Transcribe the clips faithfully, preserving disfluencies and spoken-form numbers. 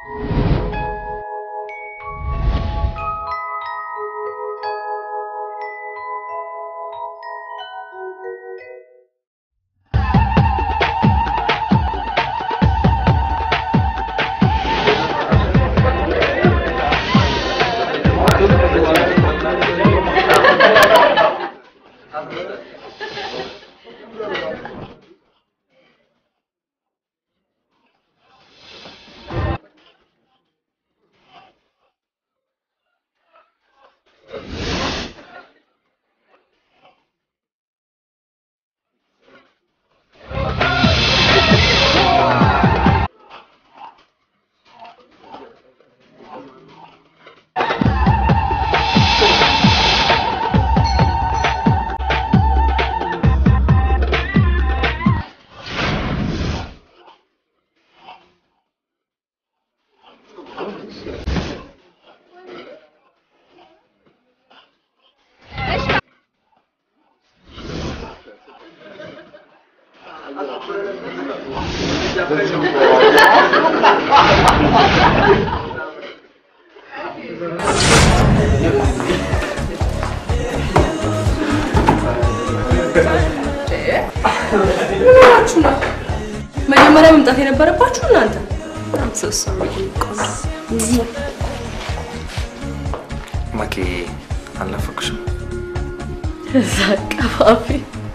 መጀመሪያ መምጣት የነበረባችሁ እናንተ I'm so sorry ማኪ አላፈቅሽም ዘቀፋፊ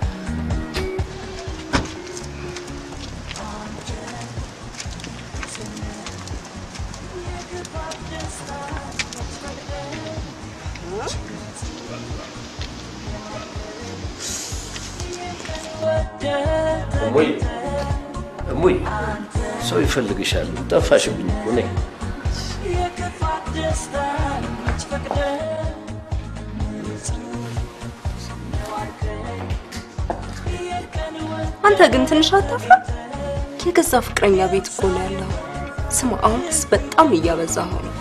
እሙይ እሙይ ሰው ይፈልግሻል ጠፋሽብኝ እኮ ነኝ አንተ ግን ትንሽ አታፍራ የገዛ ፍቅረኛ ቤት እኮ ነው ያለው ስማ አሁንስ በጣም እያበዛው ነው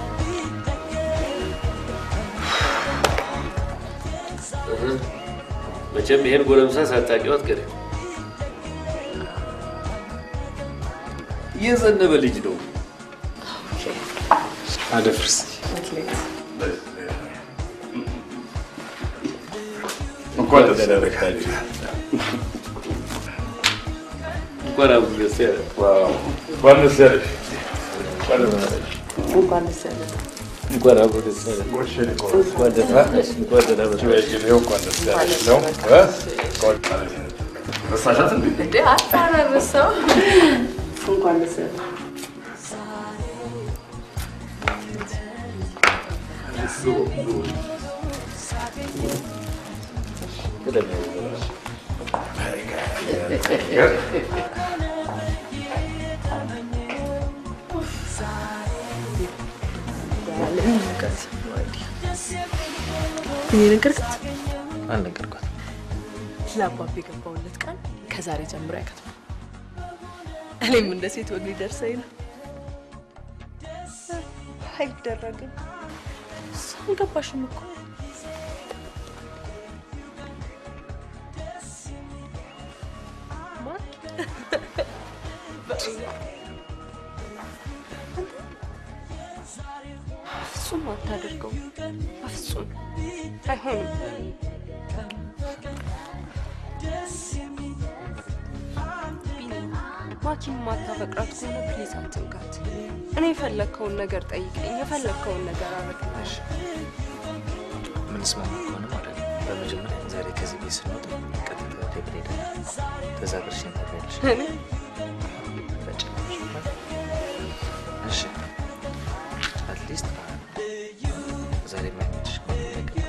መቼም ይሄን ጎረምሳ ሳታውቂው አትቀሪም የዘነበ ልጅ ነው አደፍርስ እንኳን ተደረካችሁ እንኳን አብሮ ደሰለ ዋው እንኳን ደሰለ እንኳን ደሰለ እንኳን አብሮ ደሰለ እንኳን ደሰለ እንኳን ደሰለ እንኳን ደሰለ ነው ረሳሻት እንዴ አታረሰው እንኳን ደሰለ እኔ ነገርኩት አልነገርኳት ለአባቤ ገባውለት ቀን ከዛሬ ጀምሮ ያከተማ እኔም እንደ ሴት ወግ ሊደርሰኝ ነው አይደረግም ሳንገባሽም እኮ ፍጹም አታደርገው ፍጹም አይሆንም ማኪን ማታፈቅራት ከሆነ ፕሊዝ አትንካት እኔ የፈለከውን ነገር ጠይቀኝ የፈለከውን ነገር አረግልሽ ምን ስማማ ከሆነ ማለት ነው በመጀመሪያ ዛሬ ከዚህ ቤት ስንወጣ ቀጥታ ወደ ቤት ሄደን ተዛግርሽን ታያለሽ እሺ አትሊስት ዛሬ ማይመችሽ ከሆነ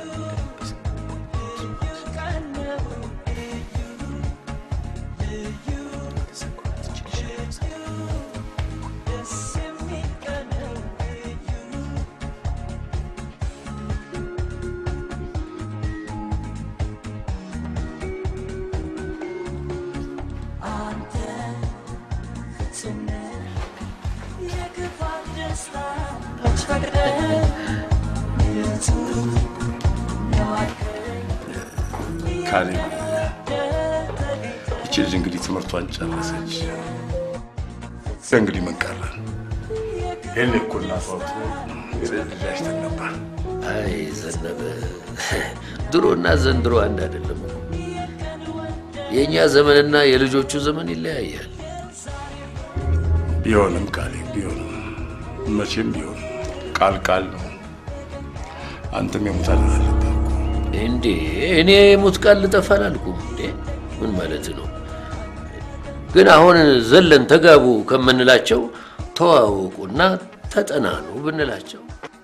ካሌ እቺ ልጅ እንግዲህ ትምህርቷን ጨረሰች እንግዲህ ምን ቀረ ይሄን እኮ እናቷቱ ይረዳሽ ነበር። አይ ዘነበ ድሮና ዘንድሮ አንድ አይደለም። የኛ ዘመንና የልጆቹ ዘመን ይለያያል። ቢሆንም ቃል ቢሆንም መቼም ቢሆን ቃል ቃል ነው። አንተም የሙታል አለበት እንዴ? እኔ የሙት ቃል ልጠፋል አልኩም እንዴ? ምን ማለት ነው? ግን አሁን ዘለን ተጋቡ ከምንላቸው ተዋወቁና ተጠናኑ ብንላቸው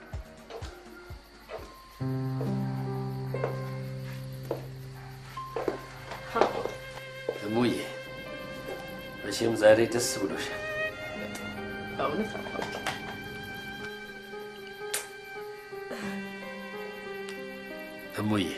እሙዬ መቼም ዛሬ ደስ ብሎሻል። በእውነት እሙዬ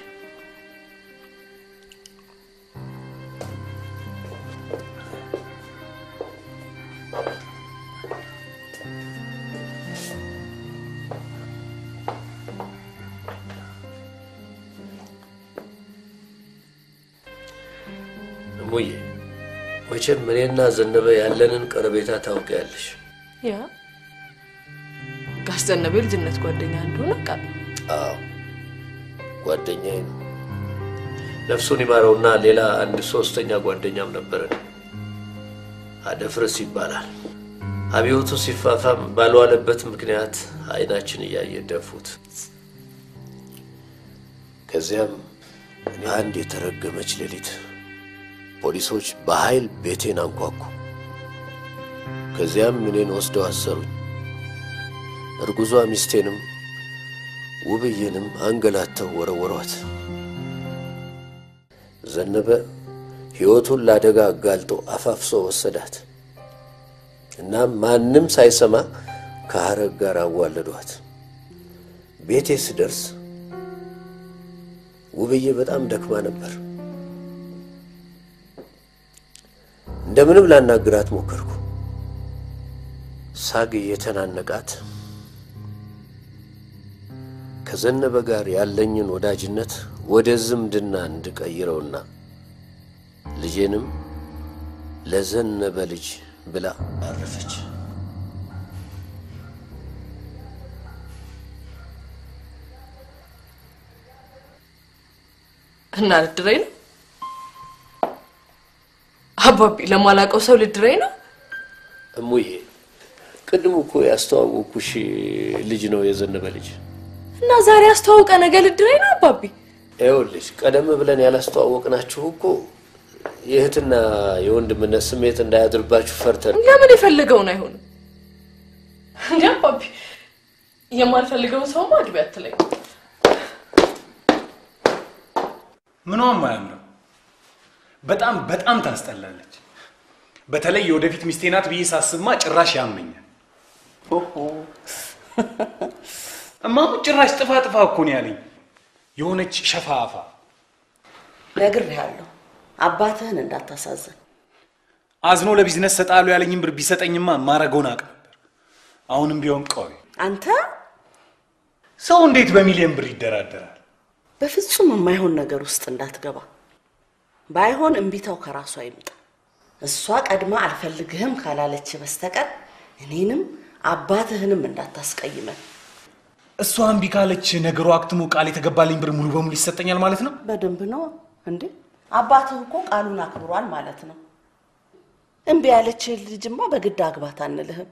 እሙዬ መቼም እኔና ዘነበ ያለንን ቀረቤታ ታውቂያለሽ። ያ ጋሽ ዘነበ ልጅነት ጓደኛ እንደሆነ ቃል አዎ ጓደኛዬ ነው። ነፍሱን ይማረውና ሌላ አንድ ሶስተኛ ጓደኛም ነበረን። አደፍርስ ይባላል። አብዮቱ ሲፋፋም ባልዋለበት ምክንያት አይናችን እያየ ደፉት። ከዚያም አንድ የተረገመች ሌሊት ፖሊሶች በኃይል ቤቴን አንኳኩ። ከዚያም እኔን ወስደው አሰሩኝ። እርጉዟ ሚስቴንም ውብዬንም አንገላተው ወረወሯት። ዘነበ ሕይወቱን ለአደጋ አጋልጦ አፋፍሶ ወሰዳት እና ማንም ሳይሰማ ከሐረግ ጋር አዋለዷት። ቤቴ ስደርስ ውብዬ በጣም ደክማ ነበር። እንደምንም ላናግራት ሞከርኩ። ሳግ የተናነቃት ከዘነበ ጋር ያለኝን ወዳጅነት ወደ ዝምድና እንድቀይረውና ልጄንም ለዘነበ ልጅ ብላ አረፈች። እና ልድረኝ ነው አባቢ? ለማላውቀው ሰው ልድረኝ ነው? እሙዬ ቅድም እኮ ያስተዋወቅኩሽ ልጅ ነው የዘነበ ልጅ። እና ዛሬ አስተዋውቀ ነገ ልድረኝ ነው አባቢ? ይኸውልሽ ቀደም ብለን ያላስተዋወቅናችሁ እኮ የእህትና የወንድምነት ስሜት እንዳያድርባችሁ ፈርተን። ለምን የፈለገውን አይሆንም እንዴ አባቢ? የማልፈልገውን ሰው ማግቢ አትለኝ። ምኗም አያምርም። በጣም በጣም ታስጠላለች። በተለይ የወደፊት ሚስቴ ናት ብዬ ሳስብማ ጭራሽ ያመኛል። ኦሆ እማሙ ጭራሽ ጥፋ ጥፋ እኮ ነው ያለኝ። የሆነች ሸፋፋ ነግሬሃለሁ፣ አባትህን እንዳታሳዝን። አዝኖ ለቢዝነስ ሰጣሉ ያለኝም ብር ቢሰጠኝማ ማረገውን አቅ ነበር። አሁንም ቢሆን ቆይ አንተ ሰው እንዴት በሚሊዮን ብር ይደራደራል? በፍጹም የማይሆን ነገር ውስጥ እንዳትገባ። ባይሆን እንቢታው ከራሷ ይምጣ። እሷ ቀድማ አልፈልግህም ካላለች በስተቀር እኔንም አባትህንም እንዳታስቀይመን። እሷ እምቢ ካለች ነገሩ አክትሞ ቃል የተገባልኝ ብር ሙሉ በሙሉ ይሰጠኛል ማለት ነው? በደንብ ነው እንዴ? አባትህ እኮ ቃሉን አክብሯል ማለት ነው። እምቢ ያለች ልጅማ በግድ አግባት አንልህም።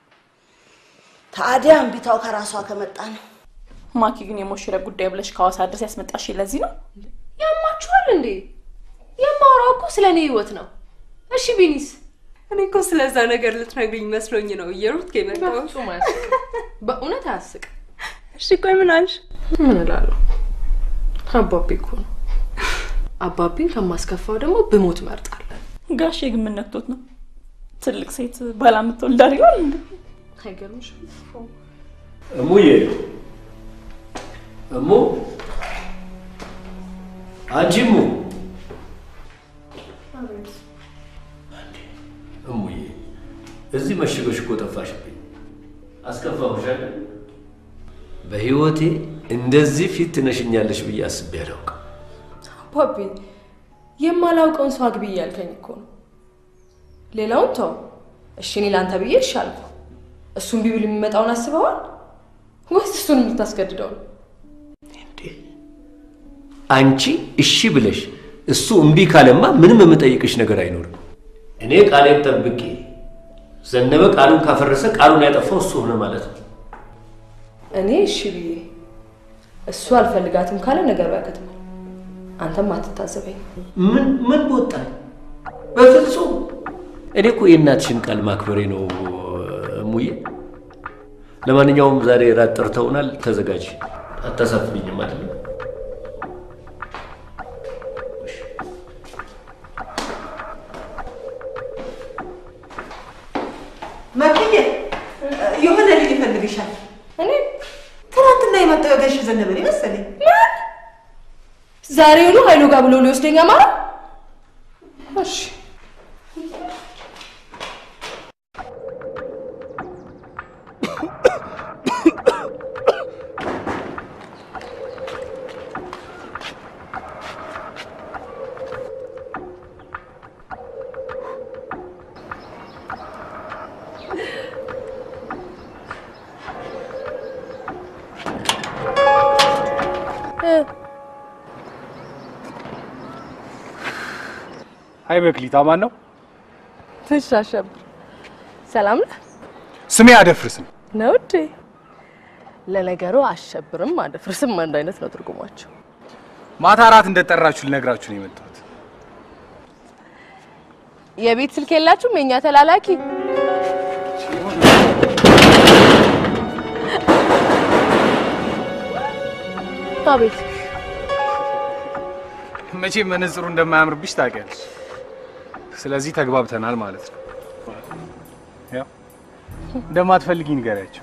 ታዲያ እንቢታው ከራሷ ከመጣ ነው። ማኪ ግን የሞሽረ ጉዳይ ብለሽ ካዋሳ ድረስ ያስመጣሽ ለዚህ ነው? ያማችኋል እንዴ? የማወራው እኮ ስለኔ ህይወት ነው። እሺ ቢኒስ? እኔ እኮ ስለዛ ነገር ልትነግሪኝ መስሎኝ ነው እየሩት ከመጣው። በፍጹም አያስቅም። በእውነት አያስቅም። እሺ ቆይ ምን አልሽ? ምን እላለሁ? አባቢ እኮ ነው። አባቢን ከማስከፋው ደግሞ ብሞት መርጣለሁ። ጋሼ ግን ምን ነክቶት ነው? ትልቅ ሴት ባላ ምትወልዳር ይሆን እንዴ? አይገርምሽም? እሙዬ እሙ አንቺሙ እሙዬ እዚህ መሽገሽ እኮ ጠፋሽብኝ። አስከፋሁሽ አይደል? በህይወቴ እንደዚህ ፊት ትነሽኛለሽ ብዬ አስቤ አላውቅም። አባቢ የማላውቀውን ሰው አግቢ እያልከኝ እኮ ነው። ሌላውን ተው እሺ። እኔ ላንተ ብዬ እሺ አልኩ። እሱን ቢብል የሚመጣውን አስበዋል ወይስ እሱን የምታስገድደው? እንዴ አንቺ እሺ ብለሽ እሱ እምቢ ካለማ ምንም የምጠይቅሽ ነገር አይኖርም። እኔ ቃሌን ጠብቄ ዘነበ ቃሉን ካፈረሰ ቃሉን ያጠፋው እሱ ሆነ ማለት ነው። እኔ እሺ ብዬ እሱ አልፈልጋትም ካለ ነገር ያከትማል። አንተም አትታዘበኝ። ምን ምን ወጣኝ? በፍጹም እኔ እኮ የእናትሽን ቃል ማክበሬ ነው ሙዬ። ለማንኛውም ዛሬ ራት ጠርተውናል፣ ተዘጋጅ። አታሳፍሪኝም አይደል? ማክዬ የሆነ ልጅ ይፈልግሻል። እኔ ትናንትና የመጣው ጋሽ ዘነበ መሰለኝ። ዛሬውኑ ኃይሉ ጋር ብሎ ሊወስደኝ አማራ። እሺ ሃይ መክሊት አማን ነው? ተሻሸብ ሰላም ነህ? ስሜ አደፍርስም ነው እንዴ? ለነገሩ አሸብርም አደፍርስም አንድ አይነት ነው ትርጉማቸው። ማታ አራት እንደጠራችሁ ልነግራችሁ ነው የመጣሁት። የቤት ስልክ የላችሁም? የኛ ተላላኪ አቤት። መቼ መነጽሩ እንደማያምርብሽ ታውቂያለሽ። ስለዚህ ተግባብተናል ማለት ነው። ያው እንደማትፈልጊ ንገሪያቸው።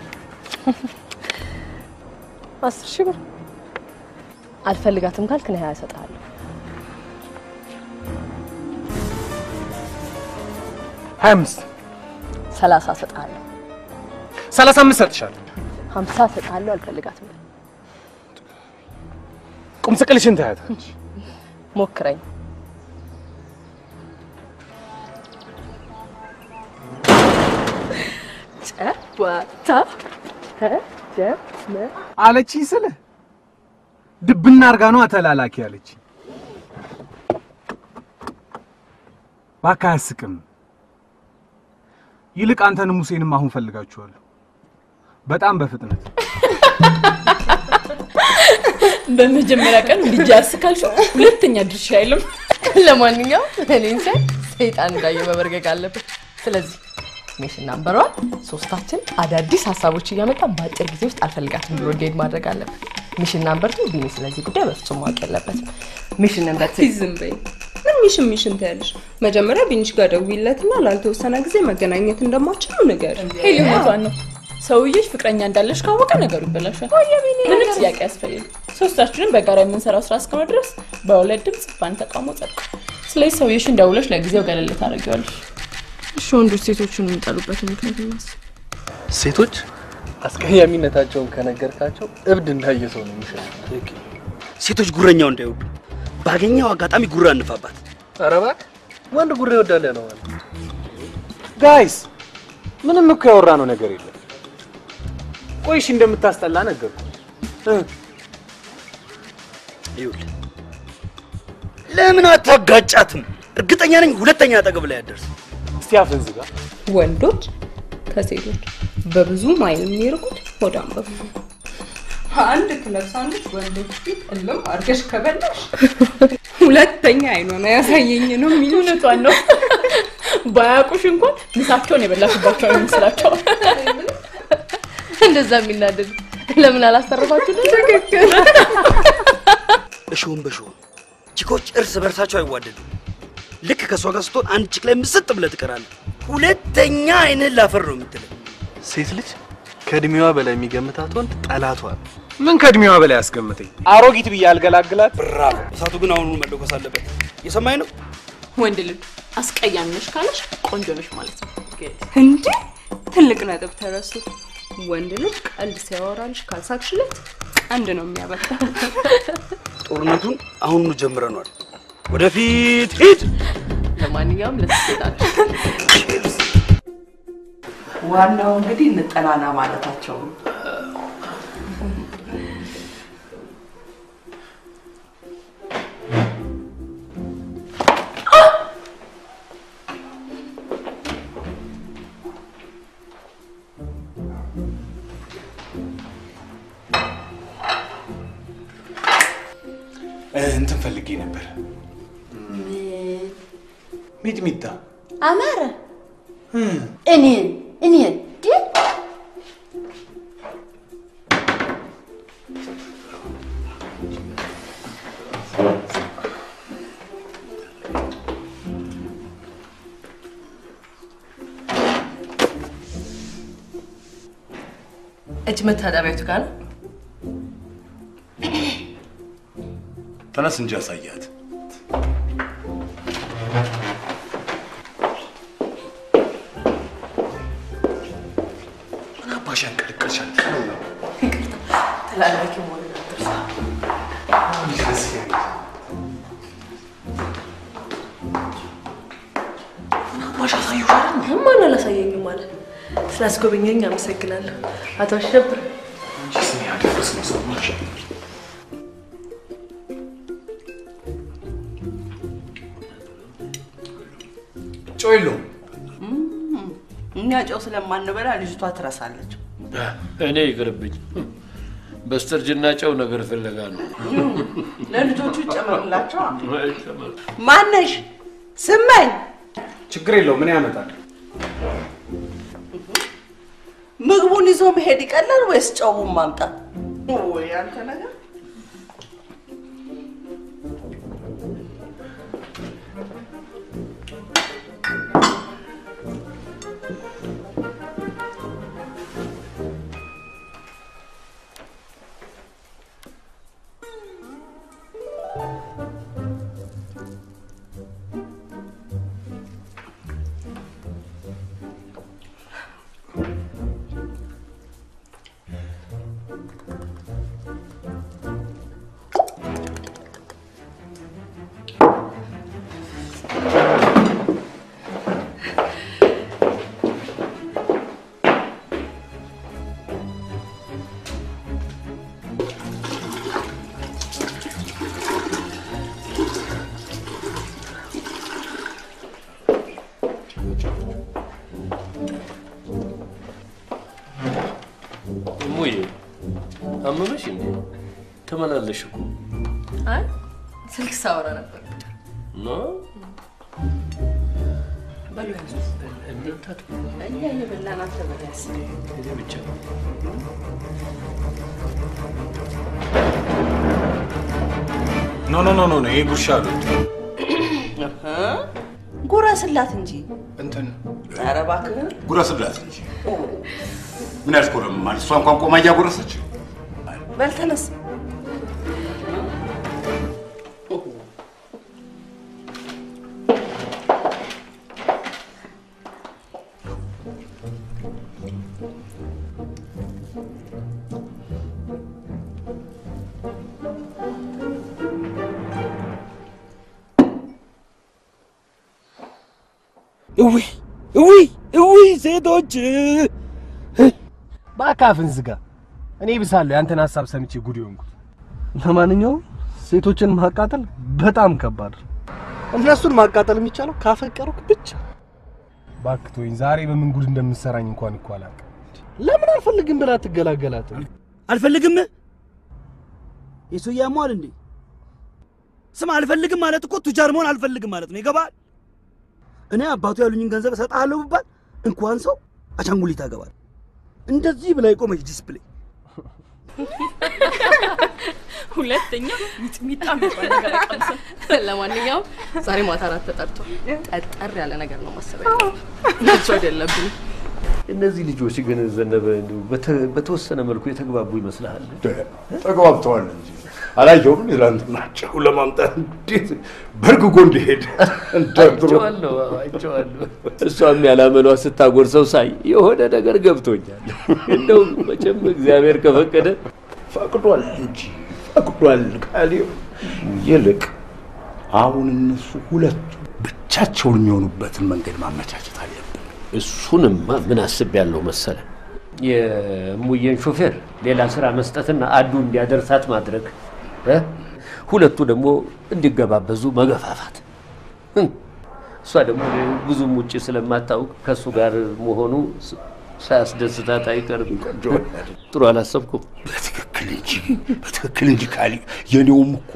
አስር ሺህ ብር አልፈልጋትም ካልክ ነው ሀያ እሰጥሃለሁ። ሀያ አምስት ሰላሳ እሰጥሃለሁ። ሰላሳ አምስት እሰጥሻለሁ። ሀምሳ እሰጥሃለሁ። አልፈልጋትም። ቁም ስቅልሽን ታያታለሽ። ሞክረኝ። ጨዋታ ጀመረ አለችኝ ስለ ድብና አርጋ ነው ተላላኪ አለች። እባክህ አያስቅም። ይልቅ አንተንም ሙሴንም አሁን ፈልጋችኋለሁ፣ በጣም በፍጥነት። በመጀመሪያ ቀን ልጅ ያስካልሽ ሁለተኛ ድርሻ አይልም። ለማንኛውም እኔን ሳይ ሰይጣን እንዳየ መበርገግ አለበት። ስለዚህ ሚሽን ናምበር ዋን ሶስታችን አዳዲስ ሀሳቦች እያመጣን በአጭር ጊዜ ውስጥ አልፈልጋትም ብሎ እንዲሄድ ማድረግ አለበት። ሚሽን ናምበር ቱ ቢኒ ስለዚህ ጉዳይ በፍጹም ማወቅ የለበትም። ሚሽን ናምበር ትሪ ዝም በይ። ምን ሚሽን ሚሽን ታያለሽ? መጀመሪያ ቢኒሽ ጋር ደውይለትና ላልተወሰነ ጊዜ መገናኘት እንደማትችሉ ነገር ሄሊ እውነቷን ነው። ሰውዬሽ ፍቅረኛ እንዳለሽ ካወቀ ነገሩ ይበላሻል። ምንም ጥያቄ ያስፈልግ። ሶስታችንን በጋራ የምንሰራው ስራ እስከሆነ ድረስ በሁለት ድምጽ ባን ተቃውሞ ጸድቋል። ስለዚህ ሰውዬሽን ደውለሽ ለጊዜው ገለል ታደርጊዋለሽ። እሺ ወንዶች ሴቶችን የሚጠሉበት ምክንያት ነው። ሴቶች አስቀያሚነታቸውን ከነገርካቸው እብድ እንዳየሰው ነው የሚሸጡት። ሴቶች ጉረኛው እንዳይወዱ ባገኘው አጋጣሚ ጉራ እንፋባት። ኧረ እባክህ ወንድ ጉራ ይወዳል ነው ማለት። ጋይስ ምንም እኮ ያወራነው ነገር የለም። ቆይሽ እንደምታስጠላ ነገርኩ። ይኸውልህ ለምን አታጋጫትም? እርግጠኛ ነኝ ሁለተኛ አጠገብ ላይ ያደርስ። እስቲ አፍን ዝጋ። ወንዶች ከሴቶች በብዙ ማይል የሚርቁት ሆዳም በብ አንድ ክለብ ሳንዱች ወንዶች ፊት እልም አድርገሽ ከበላሽ ሁለተኛ አይኗን ያሳየኝ ነው የሚሉት። እውነቷን ነው። ባያውቁሽ እንኳን ምሳቸውን የበላሽባቸው ነው የሚመስላቸው። እንደዛ የሚናደድ ለምን አላስተረፋችሁ? ትክክል። እሾም በሾም ቺኮች እርስ በርሳቸው አይዋደዱም። ልክ ከሷ ጋር ስትሆን አንድ ቺክ ላይ ምስጥ ብለህ ትቀራለህ። ሁለተኛ አይንህን ላፈር ነው የምትለው። ሴት ልጅ ከእድሜዋ በላይ የሚገምታት ወንድ ጠላቷ ነው። ምን ከእድሜዋ በላይ ያስቀምጠኝ? አሮጊት ብዬ አልገላግላት። ብራቮ። እሳቱ ግን አሁኑኑ መለኮስ አለበት። የሰማኝ ነው። ወንድ ልጅ አስቀያሚ ነሽ ካለሽ ቆንጆ ነሽ ማለት ነው። እንዴ ትልቅ ነጥብ ተረሱ። ወንድ ልጅ ቀልድ ሲያወራልሽ ካልሳቅሽለት ቀንድ ነው የሚያበቃ። ጦርነቱን አሁኑኑ ጀምረናል። ወደፊት ሂድ። ለማንኛውም ለስቴታችሁ ዋናው እንግዲህ እንጠናና ማለታቸው ነው። እንትን ፈልጌ ነበር። ሚጥሚጣ አማረ እኔ እኔ ዲ እጅ መታጠቢያቱ ጋር ነው። ተነስ እንጂ አሳያት። ምን አባሽ አንቀልቀልሻል? ተላላኪ ሞል አባሽ አሳዩሻል? ማን አላሳየኝም ማለት ስላስጎበኘኝ አመሰግናለሁ አቶ አሸብር። አንቺ ስሚ ያደረስ ነው ሰው ማሻ ጮይሎ እኛ ጨው ስለማንበላ ልጅቷ ትረሳለች። እኔ ይቅርብኝ። በስተርጅና ጨው ነገር ፍለጋ ነው። ለልጆቹ ጨምርላቸው። ማነሽ ስመኝ? ችግር የለው ምን ያመጣል? ምግቡን ይዞ መሄድ ይቀላል ወይስ ጨውን ማምጣት? ወይ አንተ ነገር አመመሽ እንዴ? ተመላለሽ እኮ። አይ ስልክ ሳወራ ነበር። ኖ በላሽ እንድታጥ እኛ የበላና ተበላስ እኔ ብቻ ኖ ኖ ኖ ኖ ይሄ ጉርሻ አይደል? አሃ ጉረስላት እንጂ እንትን ኧረ እባክህ ጉረስላት እንጂ ምን ያስቆረማል? እሷ እንኳን ቆማ እያጎረሰች በል ተነስ። እዊ እዊ እዊ ሴቶች ባካፍን ዝጋ። እኔ ብሳለሁ ያንተን ሐሳብ ሰምቼ ጉድ ይሆንኩት። ለማንኛውም ሴቶችን ማቃጠል በጣም ከባድ ነው። እነሱን ማቃጠል የሚቻለው ካፈቀሩክ ብቻ። ባክቶኝ ዛሬ በምን ጉድ እንደምትሰራኝ እንኳን እኮ አላውቅም። ለምን አልፈልግም ብላ ትገላገላት? አልፈልግም የሱያ ሟል እንዴ? ስም አልፈልግም ማለት እኮ ቱጃር መሆን አልፈልግም ማለት ነው። ይገባል? እኔ አባቱ ያሉኝን ገንዘብ እሰጣለሁ ብባል እንኳን ሰው አቻንጉሊት አገባል። እንደዚህ ብላ የቆመች ዲስፕሌይ ሁለተኛ ሚጥሚጣ የሚባል ነገር አቀምሰ። ለማንኛውም ዛሬ ማታ አራት ተጠርቶ ጠጠር ያለ ነገር ነው ማሰብ ያለብን። እሱ አይደለብኝ። እነዚህ ልጆች ግን ዘነበ በተወሰነ መልኩ የተግባቡ ይመስላል። ተግባብተዋል እንጂ አላየሁም። ትናንትናቸው ለማምጣት እንዴት በርግጎ እንደሄደ አይቼዋለሁ አይቼዋለሁ። እሷም ያላመኗ ስታጎርሰው ሳይ የሆነ ነገር ገብቶኛል። እንደው መቼም እግዚአብሔር ከፈቀደ ፈቅዷል እንጂ ፈቅዷል። ካሌው ይልቅ አሁን እነሱ ሁለቱ ብቻቸውን የሚሆኑበትን መንገድ ማመቻቸት አለብን። እሱንማ ምን አስቤያለሁ መሰለ የሙየን ሾፌር ሌላ ስራ መስጠትና አዱ እንዲያደርሳት ማድረግ እ ሁለቱ ደግሞ እንዲገባበዙ መገፋፋት እሷ ደግሞ ብዙም ውጪ ስለማታውቅ ከሱ ጋር መሆኑ ሳያስደስታት አይቀርም። ጥሩ አላሰብኩም። በትክክል እንጂ በትክክል እንጂ ካሊ የኔውም እኮ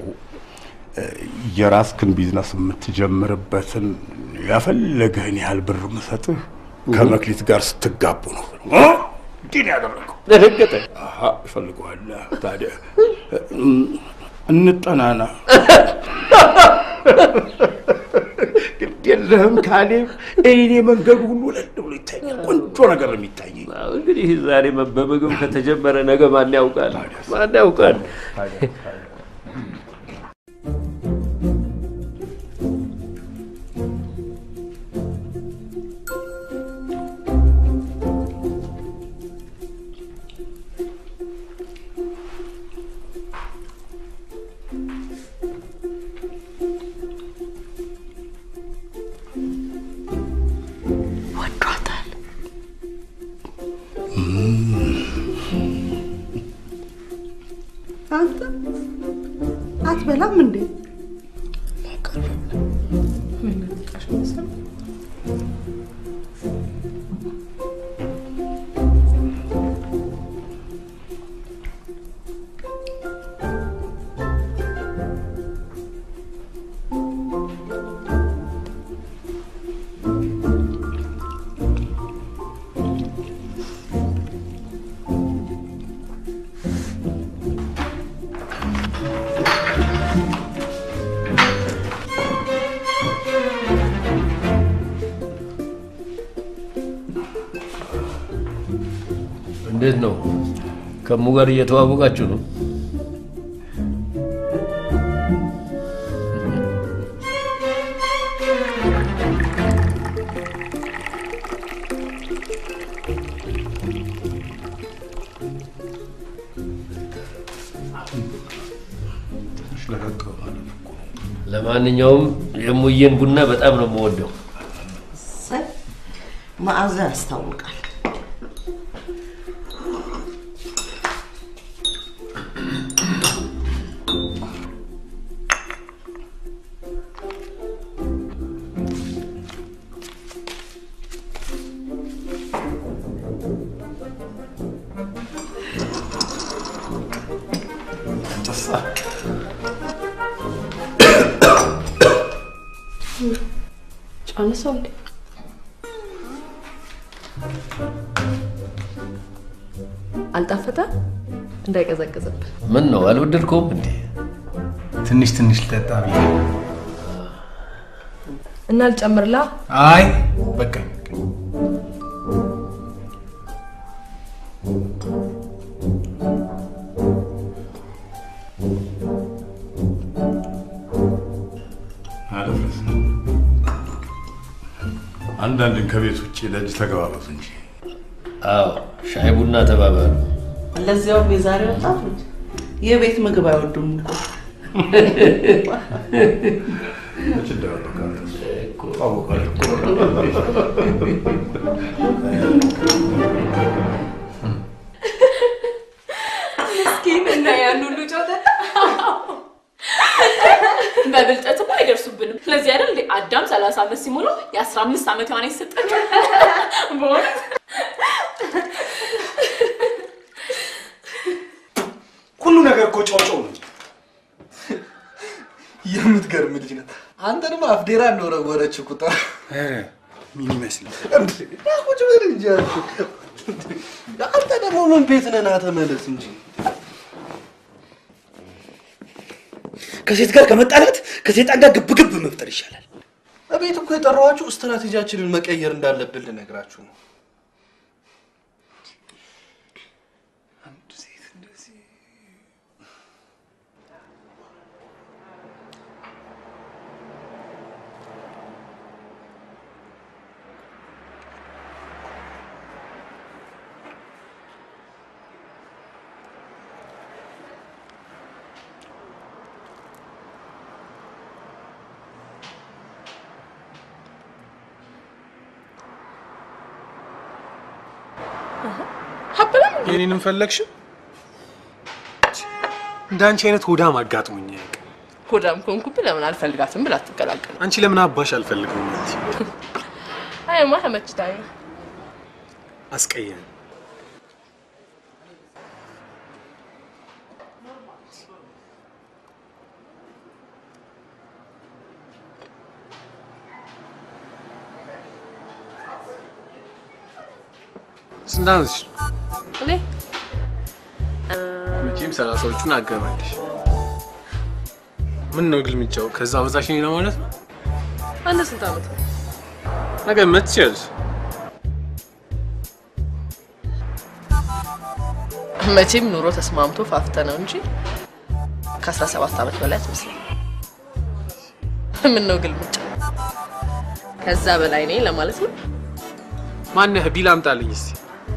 የራስክን ቢዝነስ የምትጀምርበትን ያፈለገህን ያህል ብር መሰጥህ ከመክሊት ጋር ስትጋቡ ነው። እንዴት ያደረገው ደረገጠ አሃ ይፈልገዋል። ታዲያ እንጠናና የለህም ካሌብ እኔ መንገዱ ሁሉ ለድ ብሎ ይታያል። ቆንጆ ነገር ነው የሚታየኝ። እንግዲህ ዛሬ በምግብ ከተጀመረ ነገ ማን ያውቃል ማን ያውቃል። አንተ አትበላም እንዴ? እንዴት ነው ከሙ ጋር እየተዋወቃችሁ ነው? ለማንኛውም የሙየን ቡና በጣም ነው የምወደው። መዓዛ ያስታውቃል። ጫነሰው እንዴ? አልጣፈጠ እንዳይቀዘቅዝብ። ምን ነው አልወደድከውም እንዴ? ትንሽ ትንሽ ልጠጣ ብዬ እና ልጨምርላ? አይ በቃ አንዳንድን ከቤት ውጭ ለእጅ ተገባበዙ እንጂ። አዎ ሻይ ቡና ተባባሉ። ለዚያውም የዛሬ ወጣቶች የቤት ምግብ አይወዱም እኮ። መች እንደወደቃለ እኮ ታውቃለ እኮ። ምስኪን እና ያን ሁሉ ጮተታ በብልጠትም አይደርሱብንም። ለዚህ አይደል እንዴ አዳም ሰላሳ ዓመት ሲሞላው የአስራ አምስት ዓመት የሆነ ይሰጣቸው። በእውነት ሁሉ ነገር እኮ ጮጮው ነው። የምትገርም ልጅ ናት። አንተ ደግሞ አፍዴራ እንደወረወረች ቁጥር ኧረ ምን ይመስላል እንዴ? ቁጭ በል እንጂ አንተ ደግሞ ምን ቤት ነህ? ና ተመለስ እንጂ። ከሴት ጋር ከመጣላት ከሴጣን ጋር ግብግብ መፍጠር ይሻላል። በቤት እኮ የጠራኋችሁ ስትራቴጂያችንን መቀየር እንዳለብን ልነግራችሁ ነው። አንድ ሴት እንደዚህ ሀብላም የኔንም ፈለግሽ? እንዳንቺ አይነት ሆዳም አጋጥሞኝ ያውቅ። ሆዳም ኮንኩብ ለምን አልፈልጋትም ብላ ትቀላቀል። አንቺ ለምን አባሽ አልፈልግም ማለት? አይማ ተመችታኝ አስቀየም። ስንዳንስ እኔ መቼም ሰላሳዎቹን አገባለሽ። ምን ነው ግልምጫው? ከዛ በዛሽኝ ነው ማለት ነው። አንተ ስንት ዓመት ነው? ነገ መትችያለሽ። መቼም ኑሮ ተስማምቶ ፋፍተ ነው እንጂ ከአስራ ሰባት ዓመት በላይ አትመስልም። ምን ነው ግልምጫ? ከዛ በላይ ነኝ ለማለት ነው። ማነህ ቢል አምጣልኝ እስቲ።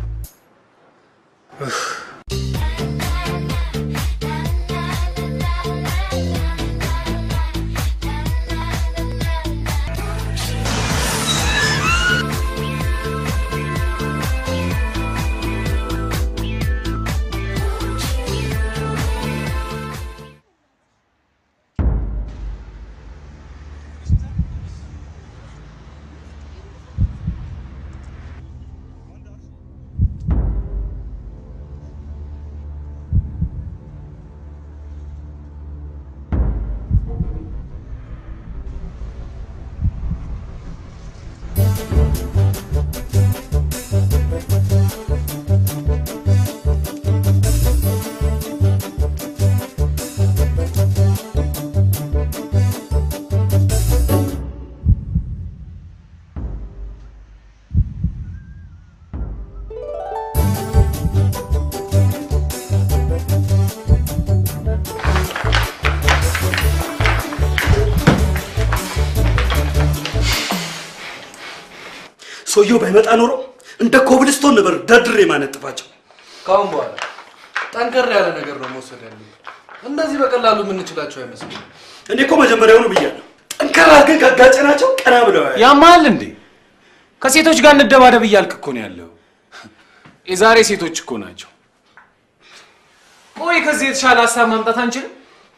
ሰውየው ባይመጣ ኖሮ እንደ ኮብልስቶን ነበር ደድሬ ማነጥፋቸው። ካሁን በኋላ ጠንከር ያለ ነገር ነው መውሰድ ያለብን። እንደዚህ በቀላሉ የምንችላቸው አይመስልም። እኔ እኮ መጀመሪያውኑ ብያለሁ። ጠንከር አድርገን ካጋጨናቸው ቀና ብለው ያማል እንዴ? ከሴቶች ጋር እንደባደብ እያልክ እኮ ነው ያለው። የዛሬ ሴቶች እኮ ናቸው። ቆይ ከዚህ የተሻለ ሀሳብ ማምጣት አንችልም?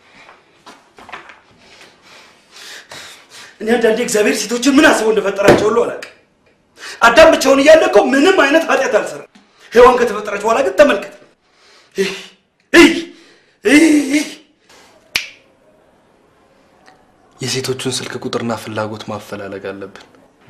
እኔ አንዳንዴ እግዚአብሔር ሴቶችን ምን አስበው እንደፈጠራቸው ሁሉ አላውቅም። አዳም ብቻውን እያለ እኮ ምንም አይነት ኃጢአት አልሰራም። ሔዋን ከተፈጠረች በኋላ ግን ተመልከት። የሴቶቹን ስልክ ቁጥርና ፍላጎት ማፈላለግ አለብን።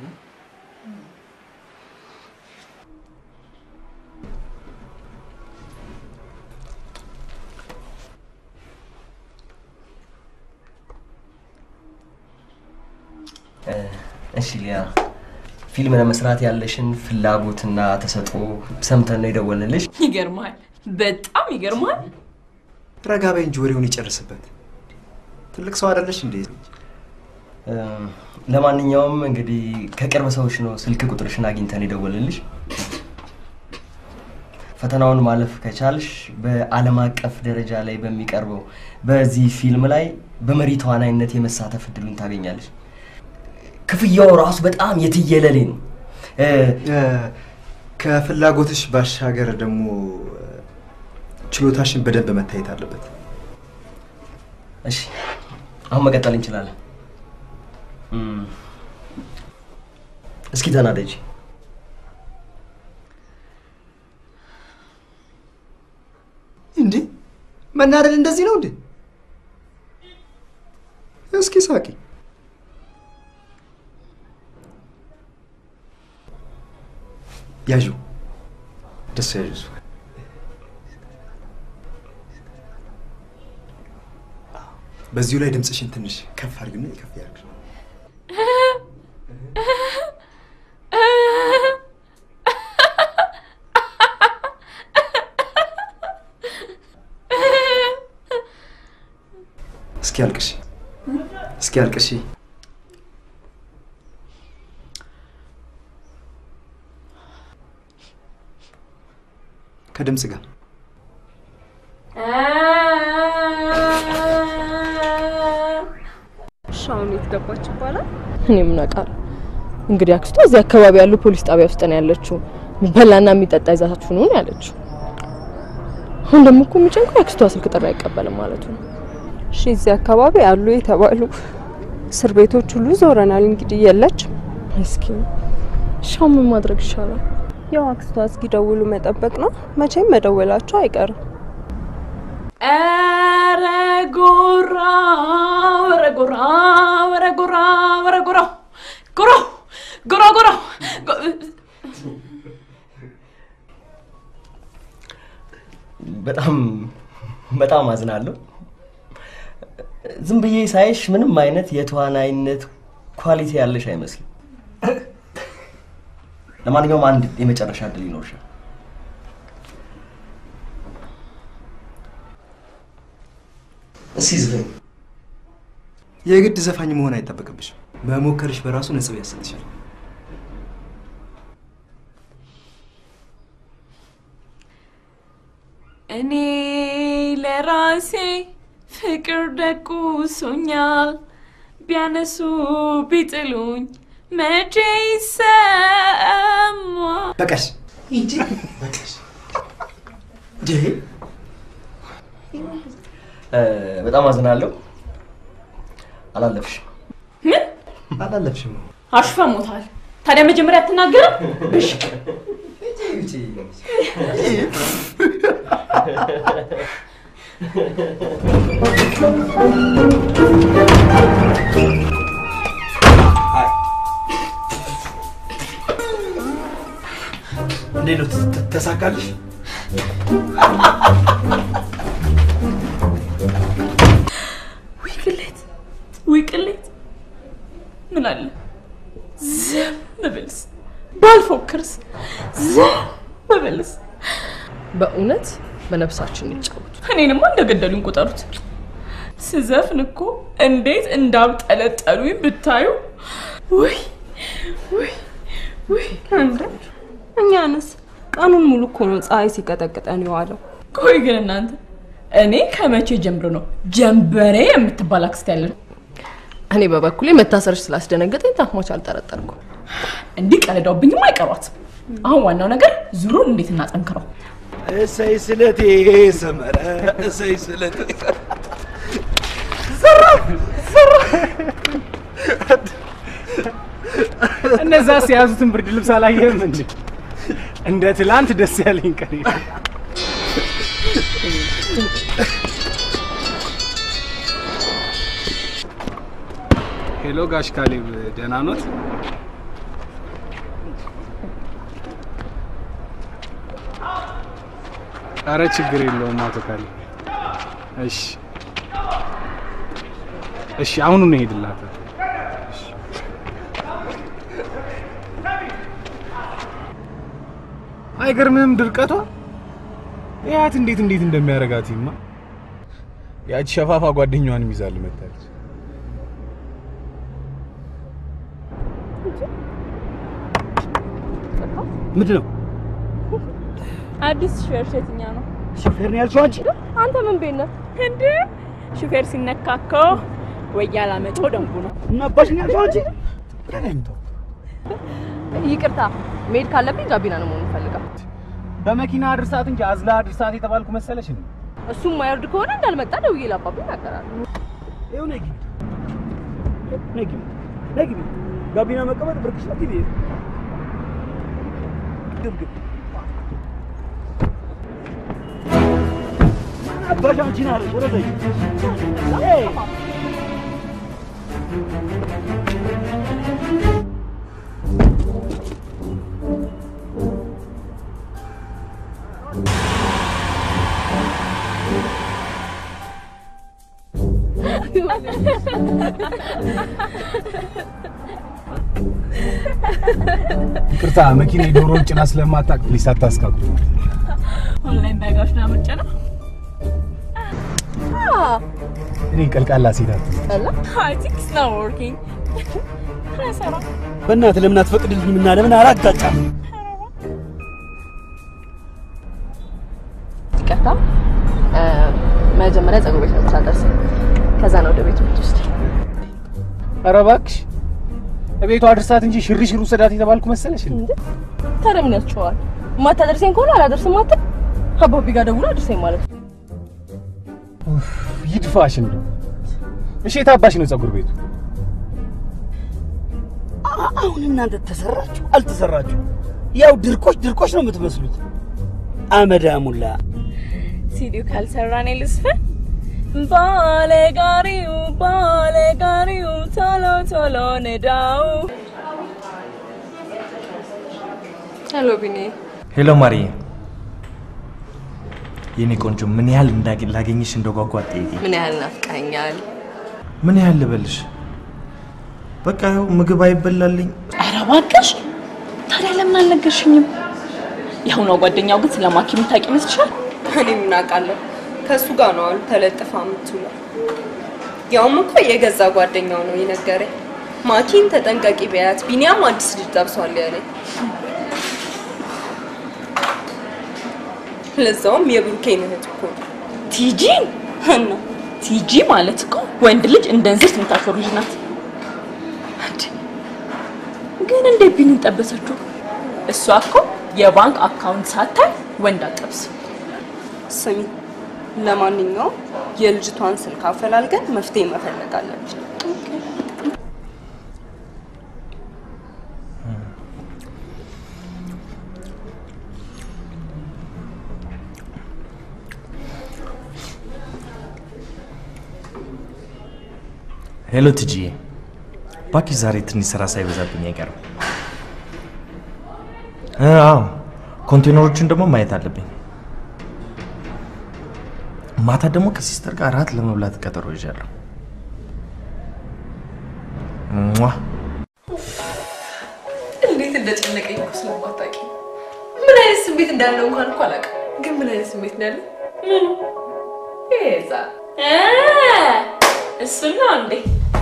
እሺ ሊያ፣ ፊልም ለመስራት ያለሽን ፍላጎትና ተሰጥኦ ሰምተን ነው የደወልንልሽ። ይገርማል፣ በጣም ይገርማል። ረጋ በይ እንጂ ወሬውን ይጨርስበት። ትልቅ ሰው አይደለሽ እንዴ? ለማንኛውም እንግዲህ ከቅርብ ሰዎች ነው ስልክ ቁጥርሽን አግኝተን የደወልንልሽ። ፈተናውን ማለፍ ከቻልሽ በዓለም አቀፍ ደረጃ ላይ በሚቀርበው በዚህ ፊልም ላይ በመሪ ተዋናይነት የመሳተፍ እድሉን ታገኛለሽ። ክፍያው ራሱ በጣም የትየለሌ ነው። ከፍላጎትሽ ባሻገር ደግሞ ችሎታሽን በደንብ መታየት አለበት። እሺ አሁን መቀጠል እንችላለን። እስኪ ተናደጂ። እንዴ መናደድ እንደዚህ ነው እንዴ? እስኪ ሳቂ። ያዡ ደስ ያዡ። በዚሁ ላይ ድምጽሽን ትንሽ ከፍ አድርግና ከፍ ያድርግ። እስኪ አልቅሺ፣ እስኪ አልቅሺ። ከድምጽ ጋር ሻውን የተገባች ይባላል። እኔ ምን አውቃለሁ። እንግዲህ አክስቷ እዚህ አካባቢ ያሉ ፖሊስ ጣቢያ ውስጥ ነው ያለችው። በላና የሚጠጣ ይዛታችሁ ነው ያለችው። አሁን ደግሞ እኮ የሚጨንቀው ያክስቷ ስልክ ጥሪ አይቀበልም ማለቱ ነው። እሺ እዚህ አካባቢ አሉ የተባሉ እስር ቤቶች ሁሉ ዞረናል። እንግዲህ የለችም። እስኪ ሻው ምን ማድረግ ይሻላል? ያው አክስቷ እስኪደውሉ መጠበቅ ነው። መቼም መደወላቸው አይቀርም። ኧረ ጎራ ኧረ ጎራ ኧረ ጎራ ኧረ ጎራ ጎራ ጎራ ጎራ በጣም በጣም አዝናለሁ። ዝም ብዬ ሳይሽ ምንም አይነት የተዋናይነት ኳሊቲ ያለሽ አይመስልም። ለማንኛውም አንድ የመጨረሻ እድል ይኖርሻል። እስኪ ዝፈኝ። የግድ ዘፋኝ መሆን አይጠበቅብሽም። መሞከርሽ በራሱ ነጥብ ያሰጥሻል። እኔ ለራሴ ፍቅር ደቁሶኛል ቢያነሱ ቢጥሉኝ መቼ ይሰማ በቃሽ እንጂ በቃሽ ዴ በጣም አዝናለሁ። አላለፍሽም። ምን አላለፍሽም? አሽፈሞታል። ታዲያ መጀመሪያ አትናገርም? ብሽቅ እንዴት ነው ተሳካልሽ? ወይ ቅሌት ወይ ቅሌት ምን አለ ዝም ብልስ ባልፎክርስ ዝም ብልስ በእውነት በነፍሳችን ይጫወቱ። እኔንማ እንደገደሉኝ ቁጠሩት። ስዘፍን እኮ እንዴት እንዳብጠለጠሉኝ ብታዩ። ወይ ወይ ወይ እንዴ እኛንስ ቀኑን ሙሉ እኮ ነው ፀሐይ ሲቀጠቅጠን የዋለው። ቆይ ግን እናንተ እኔ ከመቼ ጀምሮ ነው ጀንበሬ የምትባል አክስት ያለን? እኔ በበኩሌ መታሰርሽ ስላስደነገጠኝ ታፍሞች አልጠረጠርኩ። እንዲህ ቀለዳውብኝም አይቀሯትም። አሁን ዋናው ነገር ዙሩን እንዴት እናጠንክረው። እሰይ ስለቴ ሰመረ እሰይ ስለቴ ዘራ ዘራ እነዛ ሲያዙትን ብርድ ልብስ አላየህም እንዴ? እንደ ትላንት ደስ ያለኝ ቀን ሄሎ ጋሽ ካሌብ ደህና ኖት? ኧረ ችግር የለውም አቶ ካሌብ። እሺ እሺ አሁኑ ነው ሄድላታ። አይገርምም ድርቀቷ? ያት እንዴት እንዴት እንደሚያረጋትማ ያቺ ሸፋፋ ጓደኛዋን ይዛል መጣች። ምንድነው? አዲስ ሹፌር ሸትኛ ነው። ሹፌር ነው ያልሽው አንቺ? አንተ ምን ቤት ነህ እንዴ? ሹፌር ሲነካኮ ወያላ መጮ ደንቡ ነው። እና ባሽኛ ያልሽው አንቺ? ይቅርታ መሄድ ካለብኝ ጋቢና ነው መሆን ፈልጋው። በመኪና አድርሳት እንጂ አዝላ አድርሳት የተባልኩ መሰለሽ እንዴ? እሱም ማይወርድ ከሆነ እንዳልመጣ ደውዬ ላባብኝ ያቀራል። ይኸው ነጊ ነጊ ነጊ ጋቢና መቀመጥ ብርቅሽ ነው ግቢ ግብ አባሽ አንቺ ናለሽ ወረደኝ። ኤይ ይቅርታ መኪና የዶሮን ጭና ስለማታውቅ ፕሊስ አታስካኩ። ኦንላይን ባጋሽ ነው አመጨና እኔ ቀልቃላ ሴት አትሰራ። አይ ቲንክ ኢትስ ናት ወርኪንግ። አይሰራ። በእናትህ ለምን አትፈቅድልኝም እና ለምን አላጋጫም? ይቅርታ መጀመሪያ ፀጉር ቤት ነው ሳደርስ ከዛ ነው ወደ ቤት ውስጥ። ኧረ እባክሽ ቤቷ አድርሳት እንጂ ሽርሽሩ ሰዳት የተባልኩ መሰለሽ እንዴ? ታዲያ ምን ያስቸዋል? ማታደርሰኝ ከሆነ አላደርስም አትል አባቢ ጋር ደውሎ አድርሰኝ ማለት ነው። ይድፋሽ እንደው እሺ የታባሽ ነው ጸጉር ቤቱ አሁን እናንተ ተሰራችሁ አልተሰራችሁ ያው ድርቆሽ ድርቆሽ ነው የምትመስሉት አመዳሙላ ሲዲው ካልሰራኔ ልስፈን ባለጋሪው ባለጋሪው ቶሎ ቶሎ ነዳው ሄሎ ቢኒ ሄሎ ማሪ የኔ ቆንጆ ምን ያህል እንዳገኝ ላገኝሽ እንደጓጓ ጠይቂ ምን ያህል ናፍቀኛል ምን ያህል ልበልሽ በቃ ያው ምግብ አይበላልኝ ኧረ እባክሽ ታዲያ ለምን አልነገርሽኝም ያው ነው ጓደኛው ግን ስለማኪ ምታቂ መስልሻል እኔ ምን አውቃለሁ ከሱ ጋር ነው አሉ ተለጥፋ የምትውለው ያውም እኮ የገዛ ጓደኛው ነው የነገረኝ ማኪን ተጠንቀቂ በያት ቢኒያም አዲስ ልጅ ጠብሷል ያለኝ ለዛውም የብሩኬን እህት እኮ ቲጂ እና ቲጂ ማለት እኮ ወንድ ልጅ እንደንዝርት የምታሾር ልጅ ናት ግን እንደ ቢኒ ጠበሰችው እሷ እኮ የባንክ አካውንት ሳታይ ወንድ አጠብስ ስሚ ለማንኛውም የልጅቷን ስልክ አፈላልገን መፍትሄ መፈለግ አለብን ሄሎ ቲጂ ባኪ ዛሬ ትንሽ ስራ ሳይበዛብኝ አይቀርም አዎ ኮንቴነሮችን ደግሞ ማየት አለብኝ ማታ ደግሞ ከሲስተር ጋር ራት ለመብላት ቀጠሮ ይዣለሁ ሟ እንዴት እንደጨነቀኝ እኮ ስለማታውቂ ምን አይነት ስሜት እንዳለው እንኳን እኮ አላውቅም ግን ምን አይነት ስሜት ነው ያለው ምን እዛ እሱ ነው እንዴ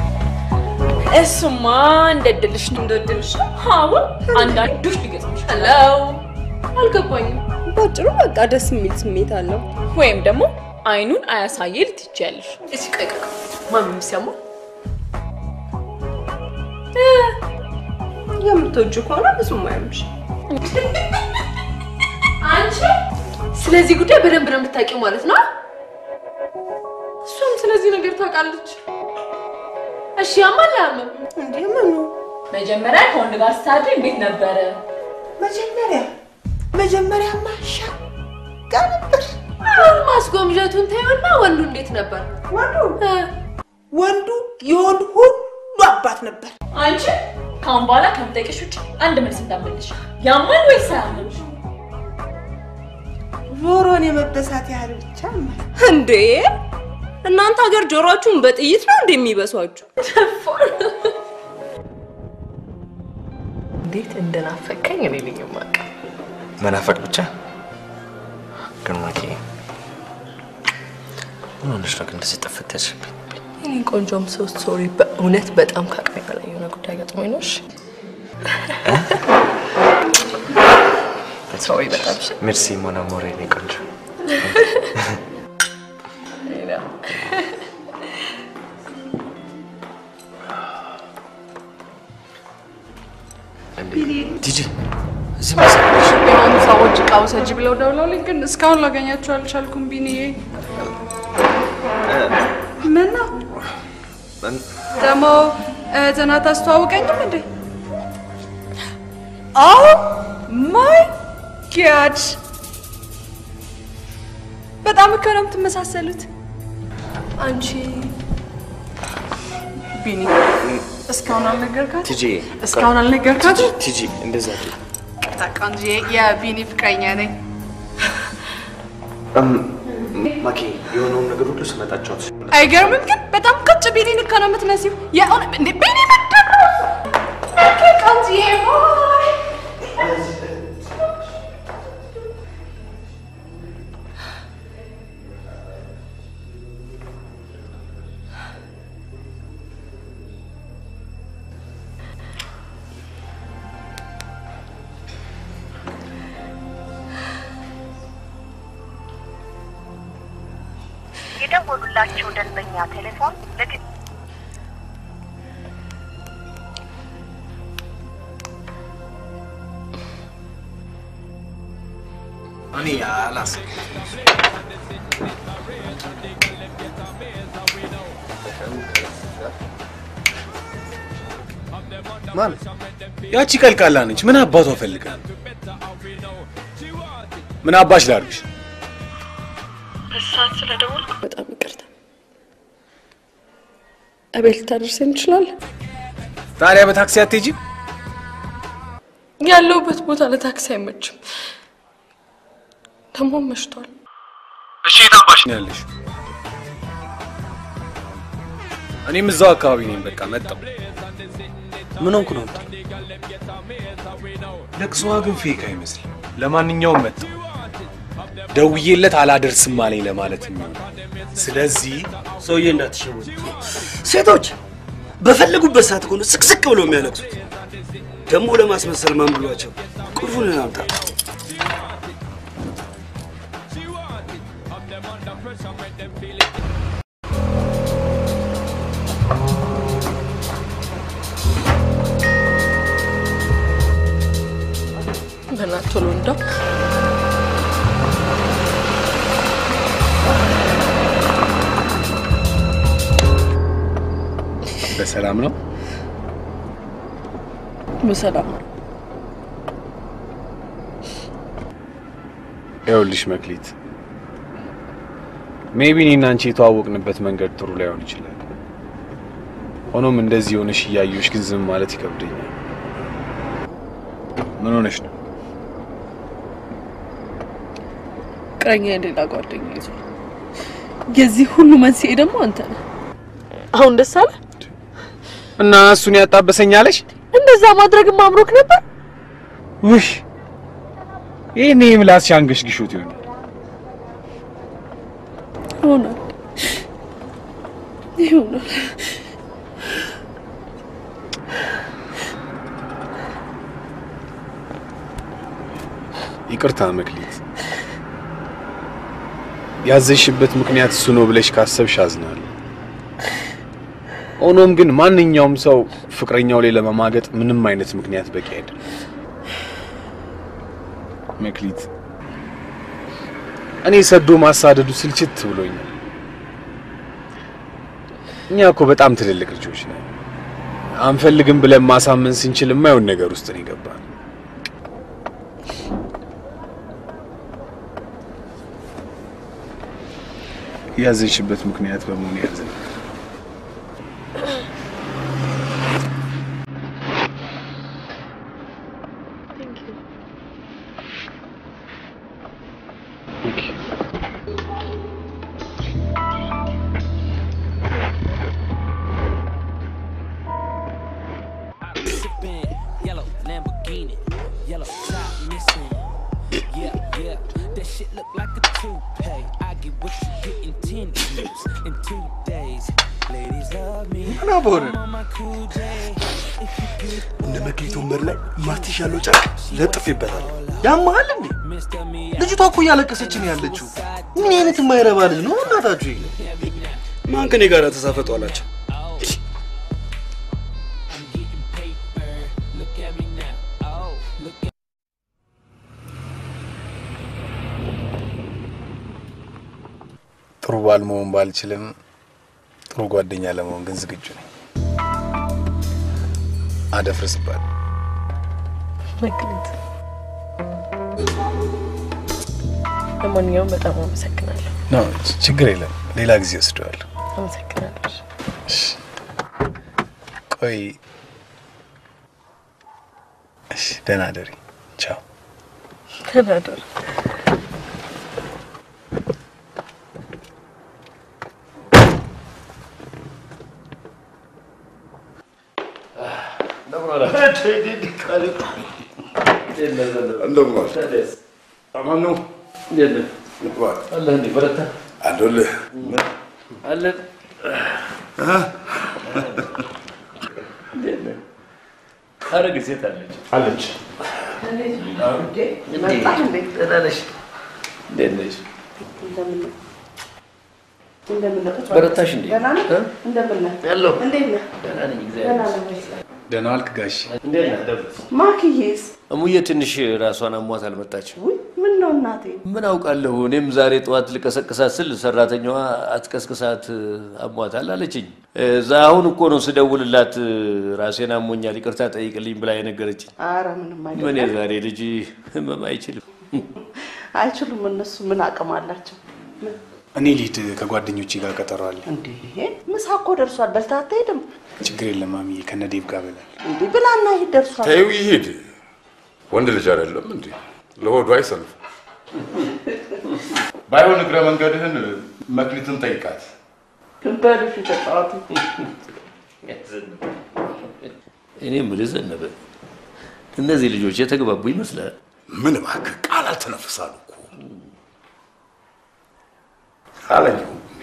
እሱማ እንደድልሽ ነው እንደድልሽ አዎ አንዳንዶች ሊገጥምሽ ሄሎ አልገባኝም ባጭሩ በቃ ደስ የሚል ስሜት አለው ወይም ደግሞ አይኑን አያሳየ ልትቻለሽ እሺ ቀቀ ማንም ሲያማ የምትወጁ ከሆነ ብዙም አይምሽ አንቺ ስለዚህ ጉዳይ በደንብ ነው የምታውቂው ማለት ነው እሱም ስለዚህ ነገር ታውቃለች እሺ ያማላም እንዴ ምኑ መጀመሪያ ከወንድ ጋር ስታድሪ እንዴት ነበረ መጀመሪያ መጀመሪያ ማሻ ጋር ማስጎምጀቱን ታዩና ወንዱ እንዴት ነበር ወንዱ ወንዱ የወንድ ሁሉ አባት ነበር አንቺ ካሁን በኋላ ከምጠይቅሽ ውጭ አንድ መልስ እንዳትመልሽ ያማን ወይስ አያምንሽ ጆሮን የመበሳት ያህል ብቻ እንዴ እናንተ ሀገር ጆሮአችሁን በጥይት ነው እንደሚበሷችሁ እንዴት እንደናፈቀኝ እኔ ልኝ ማቀ መናፈቅ ብቻ ግን ማኪ ምን ሆነሽ ነው እንደዚህ ጠፍተሽ እኔ ቆንጆም ሶስት ሶሪ በእውነት በጣም ካቀኝ በላይ የሆነ ጉዳይ ገጥሞኝ ነው እሺ ሶሪ በጣም እሺ ሜርሲ ሞና ሞሬ ነው ቆንጆ ቲጂ እዚህ መሰለሽ የሆኑ ሰዎች እቃው ሰጂ ብለው ደውለውልኝ ግን እስካሁን ላገኛቸው አልቻልኩም ቢኒዬ ምን ነው ደግሞ እህትና ታስተዋውቀኝም እንዴ ኦ ማይ ጋድ በጣም እኮ ነው የምትመሳሰሉት አንቺ ቢኒ እስካሁን አልነገርካት ቲጂ እስካሁን አልነገርካት ቲጂ እንደዛ አይደል ታቃንጂ የቢኒ ፍቅረኛ ነኝ እም ማኪ የሆነውን ነገር ሁሉ ስመጣጫውት አይገርምም ግን በጣም ቀጭ ቢኒ ልክ ነው የምትመስይው የሆነ እንዴ ቢኒ መጣ ኦኬ ቃንጂ ሆይ የደወሉላቸው ደንበኛ ቴሌፎን ለግ እኔ አላስ ማን ያቺ ቀልቃላ ነች። ምን አባቷ ፈልጋ? ምን አባሽ ላድርግሽ? በሰዓት ስለደወልኩ በጣም ይቅርታ። እቤት ልታደርሰኝ ትችላለህ? ታዲያ በታክሲ አትሄጂም? ያለሁበት ቦታ ለታክሲ አይመችም። ደግሞ መሽቷል። እሺ የታባሽ ነው ያለሽ? እኔም እዛው አካባቢ ነኝ። በቃ መጣሁ። ምን ሆንኩ ነው? ለቅሶዋ ግን ፌክ አይመስልም። ለማንኛውም መጣሁ። ደውዬለት አላደርስም አለኝ ለማለት ነው። ስለዚህ ሰውዬ እንዳትሸወድ። ሴቶች በፈለጉበት ሰዓት እኮ ነው ስቅስቅ ብለው የሚያለቅሱት። ደግሞ ለማስመሰል ማን ብሏቸው? ቁልፉን አምጣ። በእናትህ ቶሎ እንደው በሰላም ነው? በሰላም ነው። ይኸውልሽ መክሊት፣ ሜቢ እኔና አንቺ የተዋወቅንበት መንገድ ጥሩ ላይሆን ይችላል። ሆኖም እንደዚህ ሆነሽ እያየሁሽ ግን ዝም ማለት ይከብደኛል። ምን ሆነሽ ነው? ፍቅረኛ የሌላ ጓደኛ ይዟል። የዚህ ሁሉ መንስኤ ደግሞ አንተ ነህ። አሁን ደስ አለ እና እሱን ያጣበሰኛለሽ? እንደዛ ማድረግ ማምሮክ ነበር። ውይ ይሄኔ ምላስ ሻንገሽግሾት ይሆናል። ይሆናል ይሆናል። ይቅርታ መክሊት፣ ያዘሽበት ምክንያት እሱ ነው ብለሽ ካሰብሽ አዝናለሁ። ሆኖም ግን ማንኛውም ሰው ፍቅረኛው ላይ ለመማገጥ ምንም አይነት ምክንያት በቂ አይደለም። መክሊት፣ እኔ ሰዶ ማሳደዱ ስልችት ብሎኛል። እኛ እኮ በጣም ትልልቅ ልጆች ነን። አንፈልግም ብለን ማሳመን ስንችል የማይሆን ነገር ውስጥ ነው የገባን። ያዘሽበት ምክንያት በመሆኑ ያዘን። እንደ መክሊት ወንበር ላይ ማርቲሽ ያለው ጨርቅ ለጥፌበታል። ያማል እንዴ? ልጅቷ እኮ እያለቀሰች ነው ያለችው። ምን አይነት የማይረባ ልጅ ነው እናታችሁ? ማን ከኔ ጋር ተሳፈጡ አላቸው? ጥሩ ባል መሆን ባልችልም ጥሩ ጓደኛ ለመሆን ግን ዝግጁ ነኝ። አደፍርስባል መክሊት፣ ለማንኛውም በጣም አመሰግናለሁ። ነው ችግር የለም፣ ሌላ ጊዜ ወስደዋለሁ። አመሰግናለሁ። እሺ ቆይ፣ እሺ ደህና ደሪ። ቻው። ደህና ደሪ። አማኑ የለ ይባል አለ እንዴ በረታ አለልህ አለ አ የለ አረግ ሴት አለች አለች እንዴ መጣ እንዴ ተዳለሽ ደነሽ እንደምን እንደምን ነው በረታሽ እንዴ ደህና ነህ እንደምን ነህ ያለው እንዴት ነህ ደህና ነኝ እግዚአብሔር ደህና ዋልክ ጋሽ? እንዴት ነህ ደብስ? ማክዬስ እሙዬ ትንሽ ራሷን አሟት አልመጣችም። ምን ነው እናቴ? ምን አውቃለሁ። እኔም ዛሬ ጠዋት ልቀሰቅሳት ስል ሰራተኛዋ አትቀስቅሳት አሟታል አለችኝ። እዛ አሁን እኮ ነው ስደውልላት ራሴን አሞኛል ይቅርታ ጠይቅልኝ ብላ የነገረችኝ። ኧረ ምንም አይደለም። ምን የዛሬ ልጅ ህመም አይችልም። አይችሉም እነሱ ምን አቅም አላቸው? እኔ ልሂድ፣ ከጓደኞቼ ጋር ቀጠሮ አለ። እንዴ ምሳ እኮ ደርሷል። በልታ አትሄድም? ችግር የለም ማሚዬ፣ ከነዴቭ ጋር በላል። እንዴ ብላና ይሄድ ደርሷል። ተይው ይሄድ። ወንድ ልጅ አይደለም እንዴ? ለሆዱ አይሰልፍ። ባይሆን እግረ መንገድህን መክሊትን ጠይቃት። በልፊ ተጣጣቱ። እኔ የምልህ ዘነበ፣ እነዚህ ልጆች የተግባቡ ይመስላል? ምን እባክህ ቃል አልተነፍሳሉ እኮ አለኝ።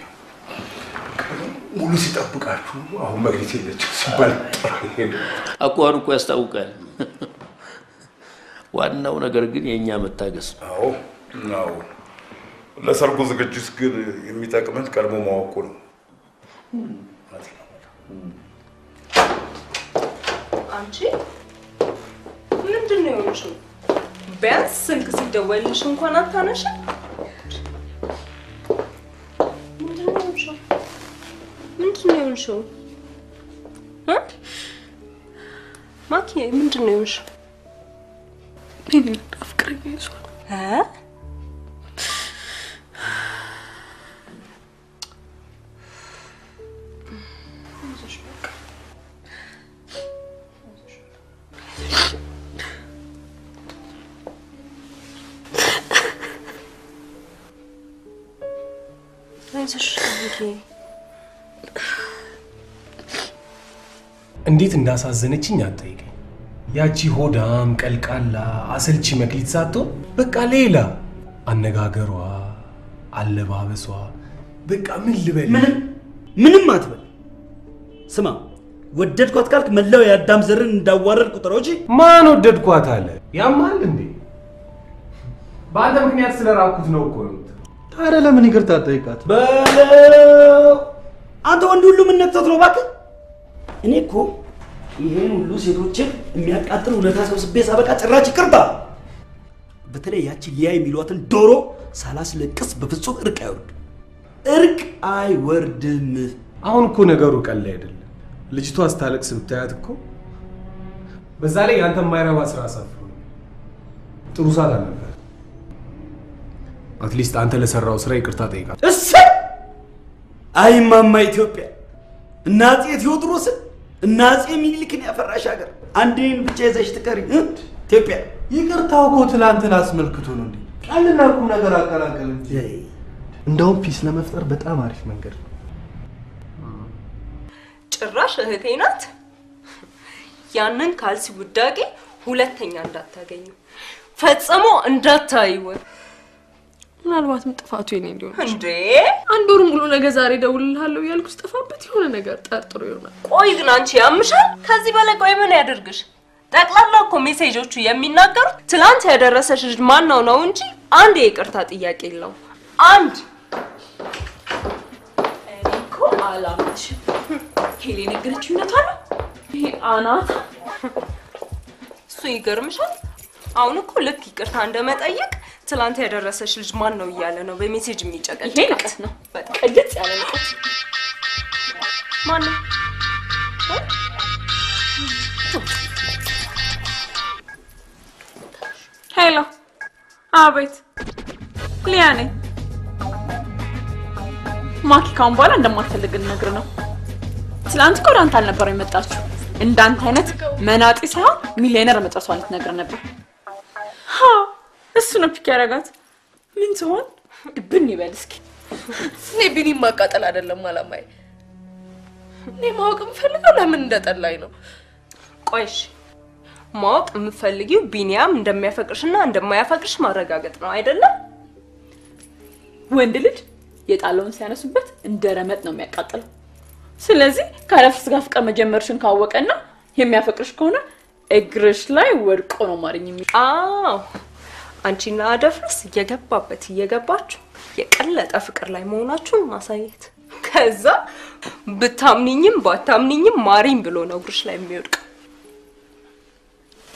ሙሉ ሲጠብቃችሁ አሁን መግለጽ የለችም ሲባል አቋኑ እኮ ያስታውቃል። ዋናው ነገር ግን የኛ መታገስ ነው። አዎ ነው። ለሰርጉ ዝግጅት ግን የሚጠቅመን ቀድሞ ማወቁ ነው። አንቺ ምንድን ነው የሆንሽው? ቢያንስ ስልክ ሲደወልልሽ እንኳን አታነሽም? ምንድን ነው የሆንሽው? ምንድን ነው የሆንሽው? እ ማኪ ምንድን ነው የሆንሽው? እኔ አፍቅረኝ ይዟል። እ እንዴት እንዳሳዘነችኝ አትጠይቀኝ። ያቺ ሆዳም ቀልቃላ አሰልቺ መክሊት ሳትሆን በቃ ሌላ አነጋገሯ፣ አለባበሷ በቃ ምን ልበል? ምንም ምንም አትበል። ስማ ወደድኳት ካልክ መላው የአዳም ዘርን እንዳዋረድ ቁጥረው እንጂ ማን ወደድኳት አለ? ያማል እንዴ? በአንተ ምክንያት ስለራኩት ነው እኮ ነው። ታዲያ ለምን ይቅርታ ጠይቃት? በለው አንተ ወንድ ሁሉ ምን ነክቶት ነው እባክህ? እኔ እኮ ይሄን ሁሉ ሴቶችን የሚያቃጥል እውነታ ሰብስቤ ሳበቃ ጭራች ይቅርታ። በተለይ ያቺ ሊያ የሚሏትን ዶሮ ሳላስለቅስ በፍጹም እርቅ አይወርድም፣ እርቅ አይወርድም። አሁን እኮ ነገሩ ቀላል አይደለም። ልጅቷ ስታለቅስ ብታያት እኮ በዛ ላይ ያንተ የማይረባ ስራ ሳፍሩ ጥሩ ሰዓት አልነበር። አትሊስት አንተ ለሰራው ስራ ይቅርታ ጠይቃት። እሰይ! አይ ማማ ኢትዮጵያ እና አፄ ቴዎድሮስን እና አፄ ሚኒሊክን ያፈራሽ ሀገር አንዴን ብቻ ይዘሽ ትቀሪ ኢትዮጵያ። ይቅርታው እኮ ትላንትን አስመልክቶ ነው እንዴ? ቀልና ቁም ነገር አቀላቀል እንጂ። እንደውም ፒስ ለመፍጠር በጣም አሪፍ መንገድ ነው። ጭራሽ እህቴ ናት። ያንን ካልሲ ውዳቄ ሁለተኛ እንዳታገኙ ፈጽሞ እንዳታይው። ምናልባትም ጥፋቱ የኔ ሊሆን እንዴ? አንድ ወር ሙሉ ነገ ዛሬ ደውልልሃለሁ ያልኩሽ ጠፋበት የሆነ ነገር ጠርጥሮ ይሆናል። ቆይ ግን አንቺ ያምሻል? ከዚህ በላይ ቆይ ምን ያደርግሽ? ጠቅላላ እኮ ሜሴጆቹ የሚናገሩት ትላንት ያደረሰሽ ልጅ ማን ነው ነው እንጂ አንድ የይቅርታ ጥያቄ የለው። አንድ እኮ አላምንሽም። ሄሌ ነገረችኝ እውነቷ ነው። ይሄ አናት እሱ ይገርምሻል። አሁን እኮ ልክ ይቅርታ እንደመጠየቅ ትላንት ያደረሰሽ ልጅ ማን ነው እያለ ነው በሜሴጅ የሚጨቀጭ። ይሄ ንቀት ነው። በቃ ቅድጽ ያለ ንቀት። ማን ነው? ሄሎ፣ አቤት፣ ሊያ ነኝ። ማኪ ካሁን በኋላ እንደማትፈልግ ልነግርህ ነው። ትላንት እኮ ወደ አንተ አልነበረ የመጣችው። እንዳንተ አይነት መናጢ ሳይሆን ሚሊዮነር መጥቷል ልትነግር ነበር። ሀ እሱ ነው ፒክ ያደረጋት። ምን ትሆን ድብን ይበል እስኪ። እኔ ቢኒ ማቃጠል አይደለም አላማዬ። እኔ ማወቅ የምፈልገው ለምን እንደጠላኝ ነው። ቆይሽ ማወቅ የምፈልጊው ቢኒያም እንደሚያፈቅርሽና እንደማያፈቅርሽ ማረጋገጥ ነው አይደለም? ወንድ ልጅ የጣለውን ሲያነሱበት እንደ ረመጥ ነው የሚያቃጥለው። ስለዚህ ካለፍስ ጋር ፍቅር መጀመርሽን ካወቀና የሚያፈቅርሽ ከሆነ እግርሽ ላይ ወድቆ ነው ማርኝ የሚል። አዎ አንቺና አደፍርስ እየገባበት እየገባችሁ የቀለጠ ፍቅር ላይ መሆናችሁን ማሳየት። ከዛ ብታምኒኝም ባታምኒኝም ማሪኝ ብሎ ነው እግርሽ ላይ የሚወድቅ።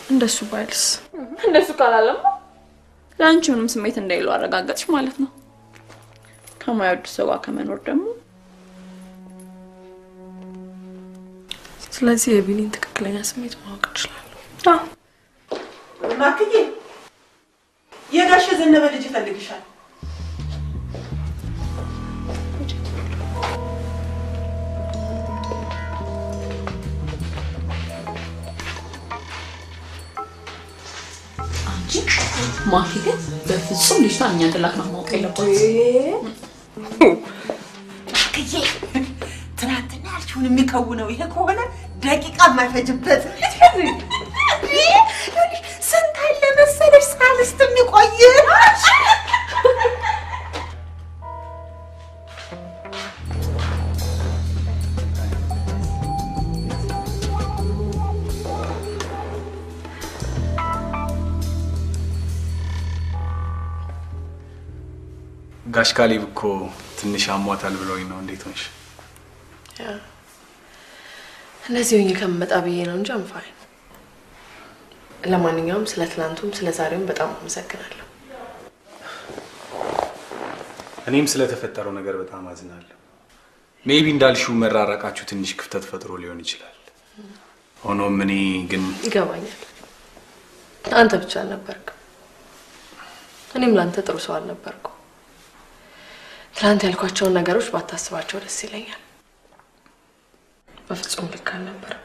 እንደሱ ባይልስ እንደሱ ካላለማ ላንቺ ምንም ስሜት እንደሌለው አረጋጋጥሽ ማለት ነው። ከማይወድ ሰው ጋር ከመኖር ደግሞ ስለዚህ የቢኒን ትክክለኛ ስሜት ማወቅ እችላለሁ። አዎ ማክዬ የጋሽ ዘነበ ልጅ ይፈልግሻል። ማኪ ግን በፍጹም ልጅቷ እኛ እንደላክናት ማወቅ የለባትም። ማክዬ ትናንትና ያልሽውን የሚከውነው ይሄ ከሆነ ደቂቃ የማይፈጅበት ስንት አለ መሰለሽ ሳልስት የሚቆይ ጋሽ ካሌብ እኮ ትንሽ አሟታል ብለውኝ ነው። እንዴት ነሽ? ያ እንደዚህ ሆኜ ከመጣ ብዬ ነው እንጂ I'm fine። ለማንኛውም ስለ ትናንቱም ስለ ዛሬውም በጣም አመሰግናለሁ። እኔም ስለተፈጠረው ነገር በጣም አዝናለሁ። ሜቢ እንዳልሽው መራራቃችሁ ትንሽ ክፍተት ፈጥሮ ሊሆን ይችላል። ሆኖም እኔ ግን ይገባኛል። አንተ ብቻ አልነበርክ፣ እኔም ላንተ ጥሩ ሰው አልነበርኩ። ትናንት ያልኳቸውን ነገሮች ባታስባቸው ደስ ይለኛል። በፍጹም ልክ አልነበርኩ።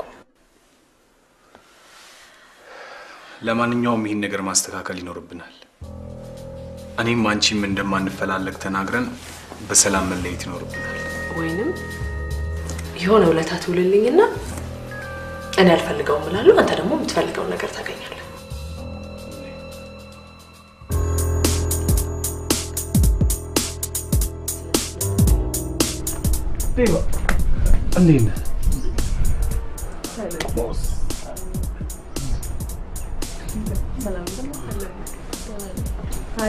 ለማንኛውም ይህን ነገር ማስተካከል ይኖርብናል። እኔም አንቺም እንደማንፈላለግ ተናግረን በሰላም መለየት ይኖርብናል። ወይንም የሆነ ውለታ ትውልልኝና እኔ አልፈልገውም እላለሁ፣ አንተ ደግሞ የምትፈልገውን ነገር ታገኛለህ። ዴባ እንዴት ነህ? ሰላም ሃይ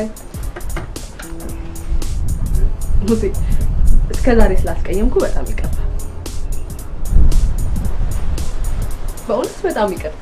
ሙዚ እስከ ዛሬ ስላስቀየምኩ በጣም ይቅርታ። በእውነት በጣም ይቅርታ።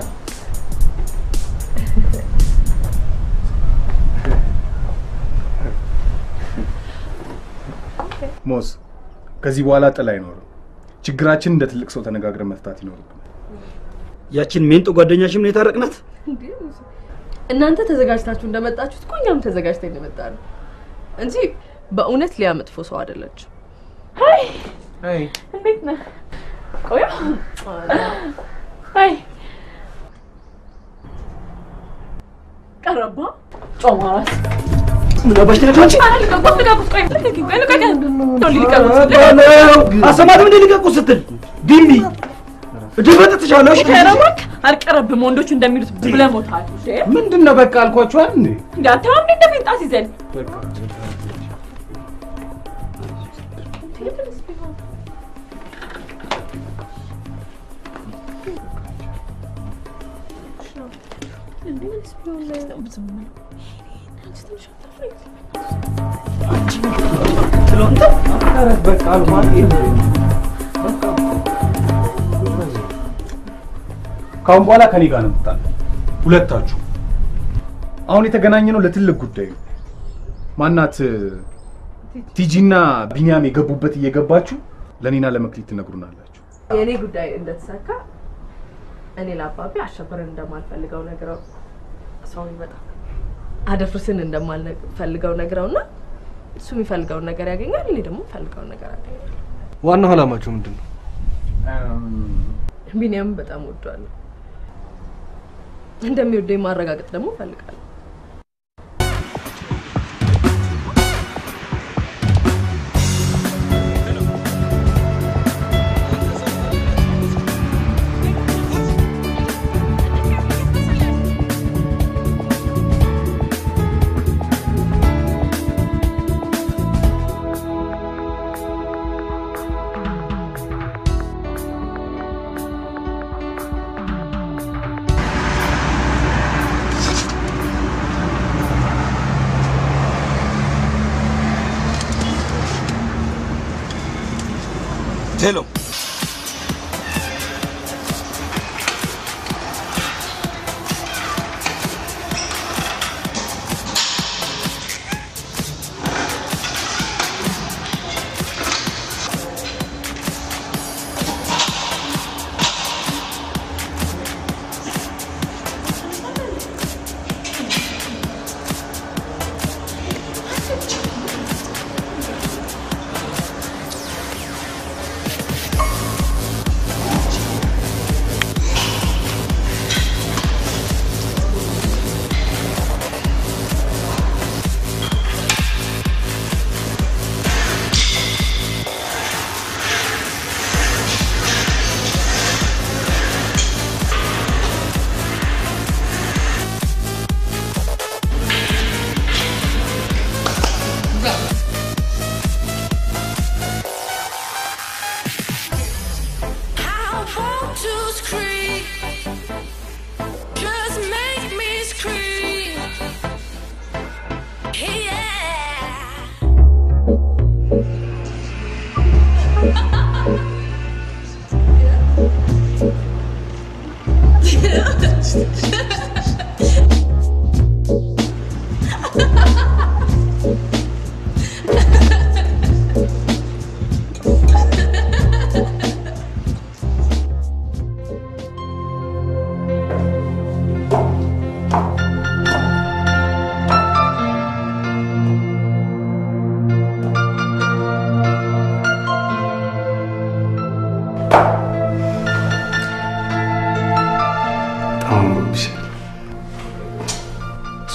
ሞስ ከዚህ በኋላ ጥል አይኖርም። ችግራችን እንደ ትልቅ ሰው ተነጋግረን መፍታት ይኖርብናል። ያችን ሜንጦ ጓደኛሽም ነው የታረቅናት? እናንተ ተዘጋጅታችሁ እንደመጣችሁት እኮ እኛም ተዘጋጅተን እንደመጣን እንጂ በእውነት ሊያ መጥፎ ሰው አይደለች። ሃይ ሃይ እንዴት ነህ? ቆያ ሃይ ቀረባ ጮማራስ ምን አባሽ ተነካች? አልቀቁት ልቀቁት። ቆይ ልቀቁት ቆይ ልቀቁት ነው ሊቀቁት አሰማትም እንደ ሊቀቁት ስትል ቢምቢ ድፍረት ተቻለሽ? ከረባክ አልቀረብም ወንዶች እንደሚሉት ብለህ ሞታል። ምንድነው በቃ አልኳችሁ አይደል እንዴ? እንዴ አታውም እንደ ፊንጣስ ይዘን በቃ ካሁን በኋላ ከኔ ጋር ነው የምትጣለው ሁለታችሁ። አሁን የተገናኘነው ለትልቅ ጉዳይ ነው። ማናት ቲጂና ቢኒያም የገቡበት እየገባችሁ ለኔና ለመክሊት ትነግሩናላችሁ። የኔ ጉዳይ እንደተሳካ እኔ ለአባቢ አሸበረን እንደማልፈልገው ነገረው። ሰው ይመጣ አደፍርስን እንደማልፈልገው ነገረውና እሱ የሚፈልገውን ነገር ያገኛል፣ እኔ ደግሞ ፈልገው ነገር አገኛለሁ። ዋናው ዓላማችሁ ምንድነው? ቢኒያም በጣም ወዷለሁ። እንደሚወደኝ ማረጋገጥ ደግሞ ፈልጋለሁ። ሄሎ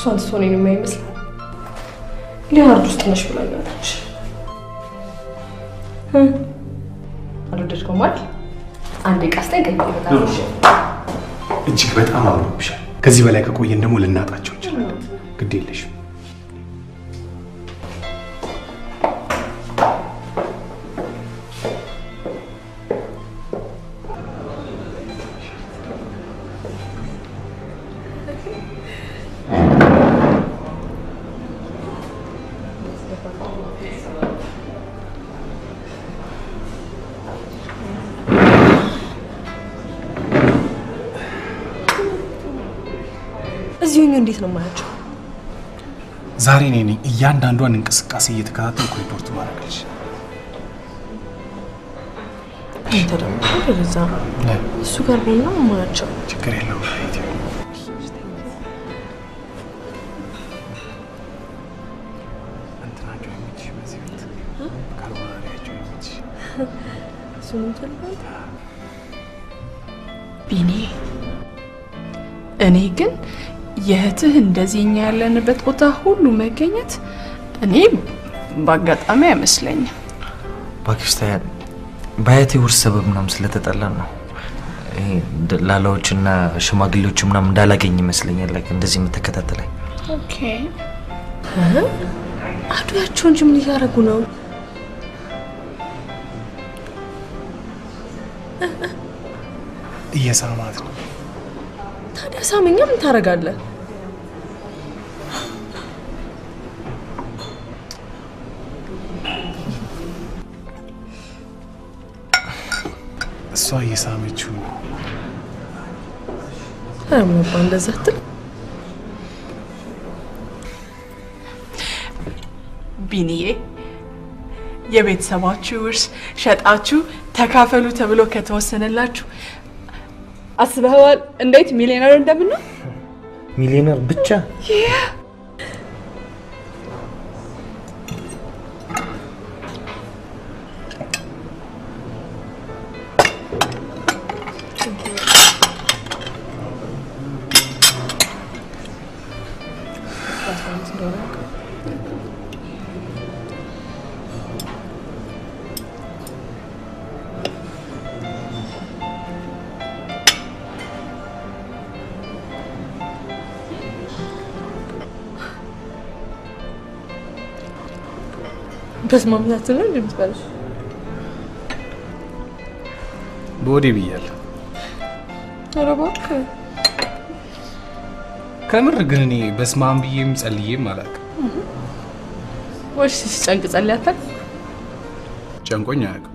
እሷን ሶኔን የማይመስል ሊያርድ ውስጥ ነሽ ብላኛለች። አልወደድከውም አይደል? አንዴ ቃስጠኝ ቀኝ ይበታል። እጅግ በጣም አምሮብሻል። ከዚህ በላይ ከቆየን ደግሞ ልናጣቸው እንችላለን። ግድ የለሽም። እዚሁኝ እንዴት ነው ማያቸው? ዛሬ እኔ ነኝ እያንዳንዷን እንቅስቃሴ እየተከታተልኩ ሪፖርት ማድረግልሽ። አንተ ደግሞ ወደዛ እሱ ጋር ነው ማያቸው። ችግር የለውም። ቢኒ እኔ ግን የእህትህ እንደዚህ እኛ ያለንበት ቦታ ሁሉ መገኘት እኔ በአጋጣሚ አይመስለኝም። እባክሽ ታያት በአያቴ ውርስ ሰበብ ምናምን ስለተጠላን ነው። ይሄ ደላላዎችና ሽማግሌዎች ምናምን እንዳላገኝ ይመስለኛል ላይ እንደዚህ የምትከታተለኝ። ኦኬ አዱያቸው እንጂ ምን እያደረጉ ነው? እየሳማት ነው። ታዲያ ሳመኛ ምን ታረጋለህ? እሷ እየሳመችው ነው። አሞባ እንደዛ አትል ቢኒዬ። የቤተሰባችሁ ውርስ ሸጣችሁ ተካፈሉ ተብሎ ከተወሰነላችሁ አስበዋል እንዴት ሚሊዮነር እንደምንሆን? ሚሊዮነር ብቻ በስማምታት ነው እንደምትባልሽ ቦዲ ብያለሁ። ኧረ እባክህ ከምር ግን እኔ በስማም ብዬም ጸልዬም አላውቅም። ወይስ ሲጨንቅ ጸልያታል? ጨንቆኝ አያውቅም።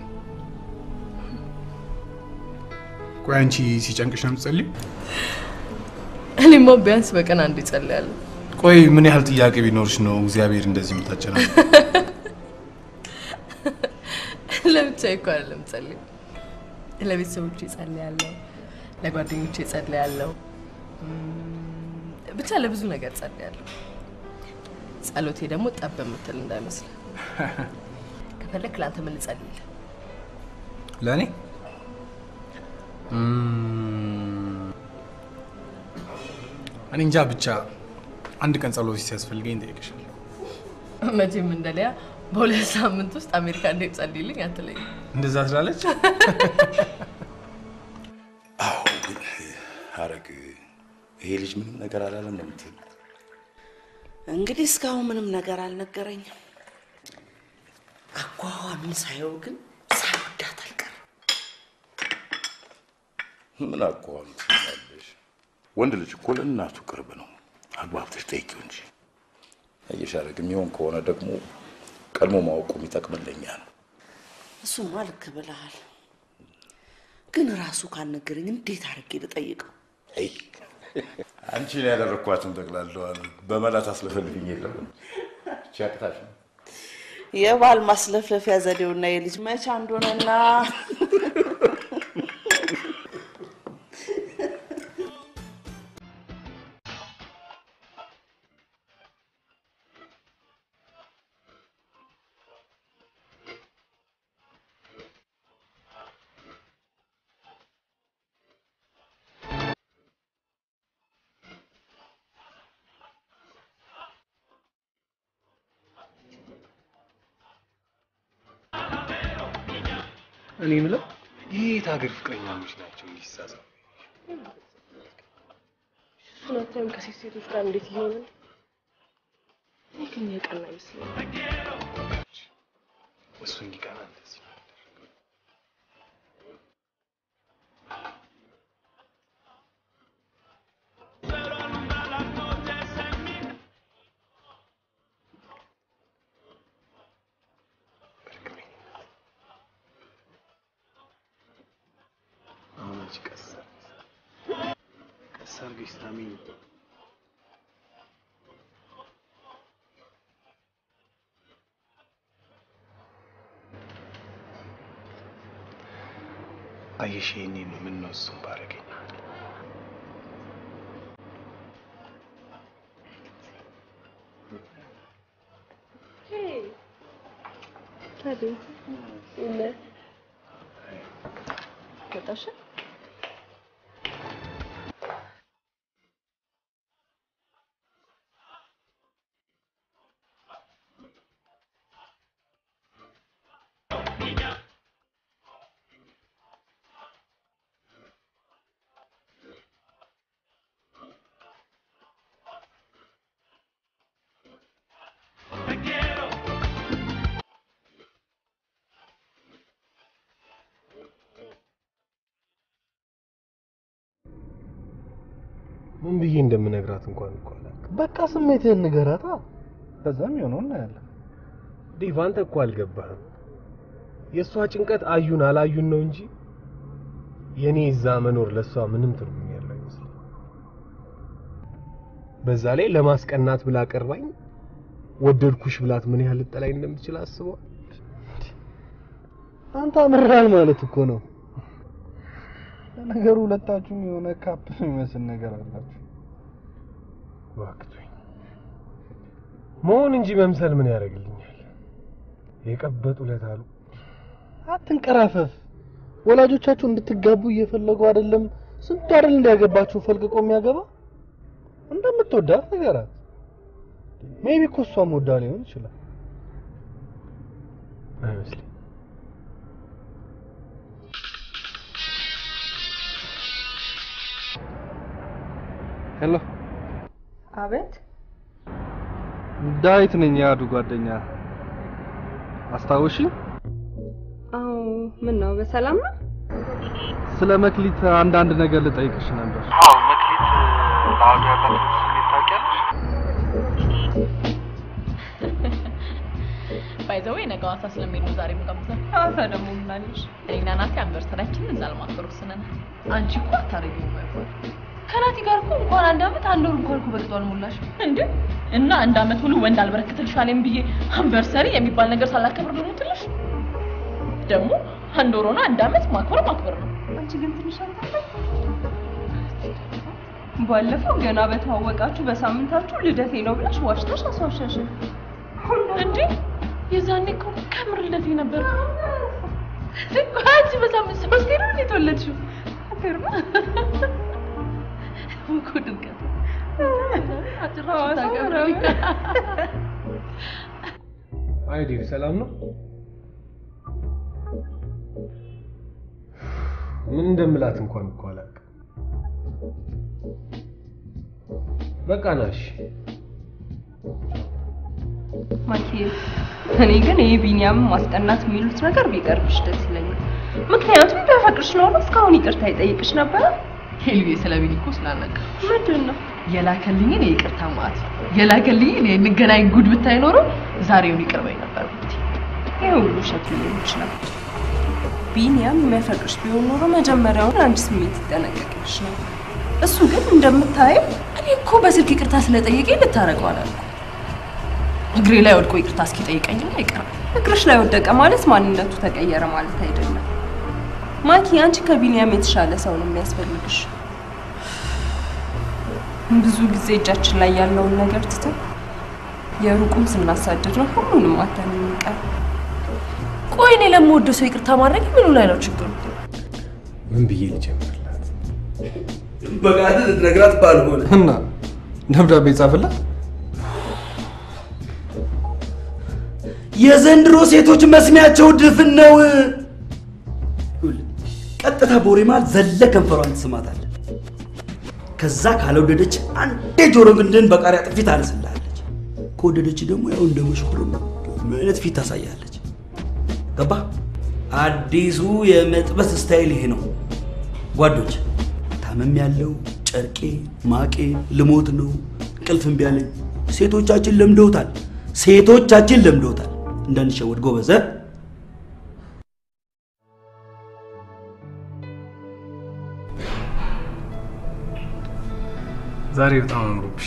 ቆይ አንቺ ሲጨንቅሽ ነው የምትጸልይው? እኔማ ቢያንስ በቀን አንዴ ጸልያለሁ። ቆይ ምን ያህል ጥያቄ ቢኖርሽ ነው እግዚአብሔር እንደዚህ የምታጨናነው? ለብቻዬ እኮ አይደለም ጸልይ። ለቤተሰቦቼ ጸልያለሁ፣ ለጓደኞቼ ጸልያለሁ፣ ብቻ ለብዙ ነገር ጸልያለሁ። ጸሎቴ ደግሞ ጠብ የምትል እንዳይመስል። ከፈለክ ለአንተ ምን ልጸልይልህ? ለእኔ እኔ እንጃ ብቻ አንድ ቀን ጸሎት ሲያስፈልገኝ ጠይቅሻለሁ። መቼም እንደሊያ በሁለት ሳምንት ውስጥ አሜሪካ እንዴት ጸልይልኝ አትለኝ። እንደዛ ትላለች። አዎ ግን ሐረግ ይሄ ልጅ ምንም ነገር አላለም ነው የምትል? እንግዲህ እስካሁን ምንም ነገር አልነገረኝም። አኳኋኑን ሳየው ግን ሳይወዳት አልቀረም። ምን አኳኋኑ ትላለሽ? ወንድ ልጅ እኮ ለእናቱ ቅርብ ነው። አግባብተሽ ጠይቂው እንጂ። አየሽ ሐረግ የሚሆን ከሆነ ደግሞ ቀድሞ ማወቁ የሚጠቅምልኛል። እሱማ ልክ ብለሃል። ግን ራሱ ካልነገረኝ እንዴት አድርጌ ልጠይቀው? አይ አንቺ ነው ያደረኳትን ጠቅላለዋል። በመላ ታስለፈልፍኝ የለም ቻቅታሽ ነው። የባል ማስለፍለፊያ ዘዴውና የልጅ መቻ እንደሆነና እኔ የምለው የት ሀገር ፍቅረኛሞች ናቸው እንዲሳሳቡ? እሱናተም ከሴት ሴቶች ጋር እንዴት ይሆናል? እኔ ግን የቀና ይመስለኛል። እሱ እንዲቀና እንደዚህ አድርገሽ ሳሚኝ። አየሽ የኔ ነው ምን ነው እሱን ባረገኝ። ታዲያ እነ ከታሽ ምን ብዬ እንደምነግራት እንኳን እኮ አላውቅም። በቃ ስሜትህን ንገራታ። በዛም ይሆነው እናያለን። ዴቭ አንተ እኮ አልገባህም። የእሷ ጭንቀት አዩን አላዩን ነው እንጂ የኔ እዛ መኖር ለሷ ምንም ትርጉም ያለው አይመስልም። በዛ ላይ ለማስቀናት ብላ ቀርባኝ ወደድኩሽ ብላት ምን ያህል ልጠላይ እንደምትችል አስበው። አንተ አምራል ማለት እኮ ነው። ለነገሩ ሁለታችሁም የሆነ ካፕ የሚመስል ነገር አላችሁ። ዋክቶኝ መሆን እንጂ መምሰል ምን ያደርግልኛል? የቀበጡ ለታሉ አትንቀራፈፍ። ወላጆቻችሁ እንድትጋቡ እየፈለጉ አይደለም። ስንት አይደል እንዲያገባችሁ ፈልቅቆ የሚያገባ እንደምትወዳት ነገራት። ሜቢ እኮ እሷም ወዳ ሊሆን ይችላል። አይመስልም። ሄሎ። አቤት። ዳዊት ነኝ፣ ያዱ ጓደኛ። አስታውሺ? አዎ። ምን ነው በሰላም ነው? ስለ መክሊት አንዳንድ ነገር ልጠይቅሽ ነበር። አዎ፣ መክሊት ለአዱ ያላትን ስሜት ታውቂያለሽ? ባይዘው የነገዋታ ስለሚሄድ ነው ዛሬ የምጋብዘው። ሐዋሳ ደግሞ ምን አለሽ? እኔና ናቲ አንቨርሰሪያችንን እዛ ለማክበር ወስነናል። አንቺ እኮ አታረጊው ማይሆን ከናቲ ጋር እኮ እንኳን አንድ አመት አንድ ወር እንኳን እኮ በቅጧል ሞላሽ እንዴ? እና አንድ አመት ሙሉ ወንድ አልበረክትልሻለም ብዬ አንቨርሰሪ የሚባል ነገር ሳላከብር ነው ትልሽ? ደግሞ አንድ ወር ሆነ አንድ አመት ማክበር ማክበር ነው። አንቺ ግን ትንሽ አልተፈለሽ? ባለፈው ገና በተዋወቃችሁ በሳምንታችሁ ልደቴ ነው ብለሽ ዋሽተሽ አስዋሸሽ እንዴ? የዛኔ እኮ ከምር ልደቴ ነበር። አንቺ በሳምንት ሶስት ቀን ነው የተወለድሽው። አከርማ እኮ ድንገት አጭራው ታገበረው። አይ ዴቭ ሰላም ነው? ምን እንደምላት እንኳን እኮ አላውቅም። በቃ ናሽ ማኪ። እኔ ግን ይሄ ቢኒያም ማስቀናት የሚሉት ነገር ቢቀርብሽ ደስ ይለኛል። ምክንያቱም ቢያፈቅርሽ ነው እስካሁን ይቅርታ ይጠይቅሽ ነበር። ሄልዬ ስለቢኒ እኮ ስላነቀ ምንድነው የላከልኝን የይቅርታ ማለት የላከልኝን የንገናኝ ጉድ ብታይ ኖሮ ዛሬውን ይቅርበኝ ነበር ብቲ ይሄው ውሸት ሊሆን ይችላል። ቢኒያም የሚያፈቅርሽ ቢሆን ኖሮ መጀመሪያውን አንቺ ስሜት ይጠነቀቅልሽ ነው። እሱ ግን እንደምታየው እኔ እኮ በስልክ ይቅርታ ስለጠየቀኝ ልታረቀው አላልኩ። እግሬ ላይ ወድቆ ይቅርታ እስኪጠይቀኝ አይቀርም። እግርሽ ላይ ወደቀ ማለት ማንነቱ ተቀየረ ማለት አይደለም። ማኪ አንቺ ከቢኒያም የተሻለ ሰው ነው የሚያስፈልግሽ። ብዙ ጊዜ እጃችን ላይ ያለውን ነገር ትተን የሩቁን ስናሳድድ ነው ሁሉንም አተን የሚቀር። ቆይ እኔ ለምወደው ሰው ይቅርታ ማድረግ ምን ላይ ነው ችግሩ? ምን ብዬ ልጀምርላት? በቃ ልትነግራት ባልሆነ እና ደብዳቤ ጻፍላት። የዘንድሮ ሴቶች መስሚያቸው ድፍን ነው። ቀጥታ ቦሬ መሃል ዘለ ከንፈሯን ትስማታለህ። ከዛ ካልወደደች አንዴ ጆሮ ግንድን በቃሪያ ጥፊ ታነስልሃለች። ከወደደች ደግሞ ያው እንደ መሽኩር ምን አይነት ፊት ታሳያለች። ገባ? አዲሱ የመጥበስ ስታይል ይሄ ነው ጓዶች። ታመም ያለው ጨርቄ ማቄ ልሞት ነው እንቅልፍ እምቢ አለኝ። ሴቶቻችን ለምደውታል፣ ሴቶቻችን ለምደውታል። እንዳንሸወድ ጎበዘ። ዛሬ በጣም አምሮብሽ።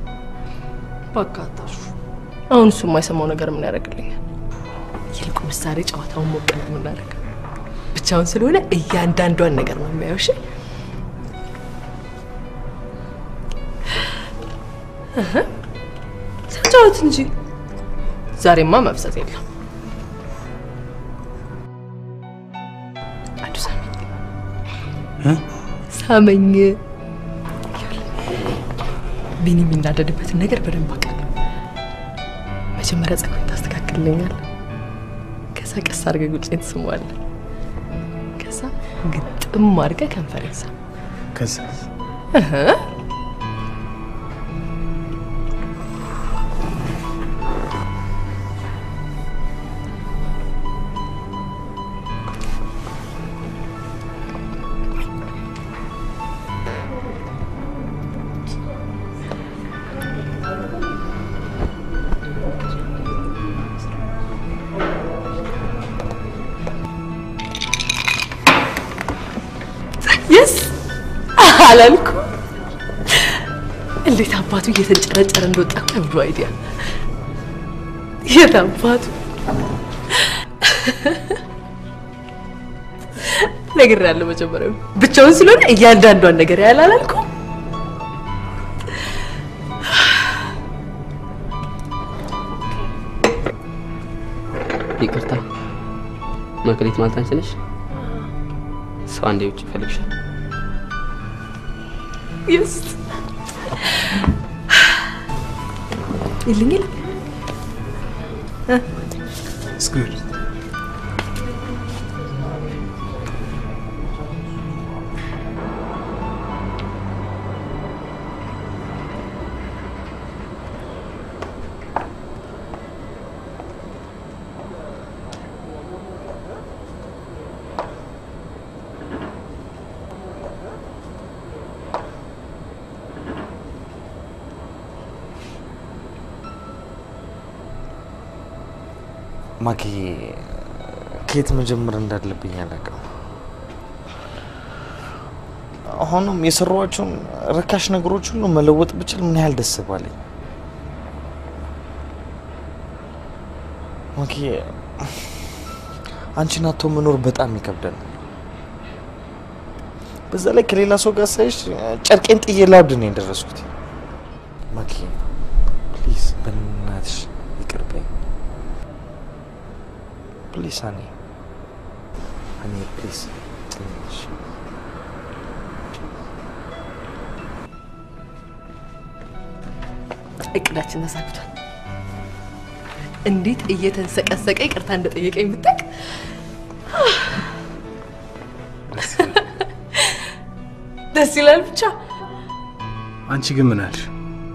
በቃታሽ አሁን እሱ የማይሰማው ነገር ምን ያደርግልኛል? ይልቁንስ ዛሬ ጨዋታውን ሞቅ ነው የምናደርገው። ብቻውን ስለሆነ እያንዳንዷን ነገር ነው የሚያየው። እሺ እህ ተጫወት እንጂ ዛሬማ መፍሰት የለም። አዱ ሳመኝ እ ሳመኝ ቢኒ የሚናደድበትን ነገር በደንብ አውቃለሁ። መጀመሪያ ጸጉሬን ታስተካክልልኛለህ፣ ከዛ ቀስ አድርገህ ጉጬን ትስመዋለህ፣ ከዛ ግጥም አድርገህ ከንፈሬን ሳም፣ ከዛ እህ አላልኩ እንዴት አባቱ እየተንጨረጨረ እንደወጣ እኮ አይዲያ የት አባቱ ነግሬያለሁ። መጀመሪያ ብቻውን ስለሆነ እያንዳንዷን ነገር ያላላልኩ ይቅርታ ማክሌት ማለት አንቺ ነሽ? ሰው አንዴ ውጭ ይፈልግሻል። Yes. Ilingil. Huh? It's good. ማኪ ከየት መጀመር እንዳለብኝ አላውቅም። አሁንም የሰሯቸውን ርካሽ ነገሮች ሁሉ መለወጥ ብችል ምን ያህል ደስ ባለኝ። ማኪ አንቺን አጥቶ መኖር በጣም ይከብዳል። በዛ ላይ ከሌላ ሰው ጋር ሳይሽ ጨርቄን ጥዬ ላብድ ነው የደረስኩት። ማኪ ፕሊዝ በእናትሽ ይቅር በይኝ። Please, honey. Honey, please. Please. እቅዳችን ተሳክቷል። እንዴት እየተንሰቀሰቀ ይቅርታ እንደጠየቀኝ ብታውቅ። ደስ ይላል ብቻ። አንቺ ግን ምን አልሽ?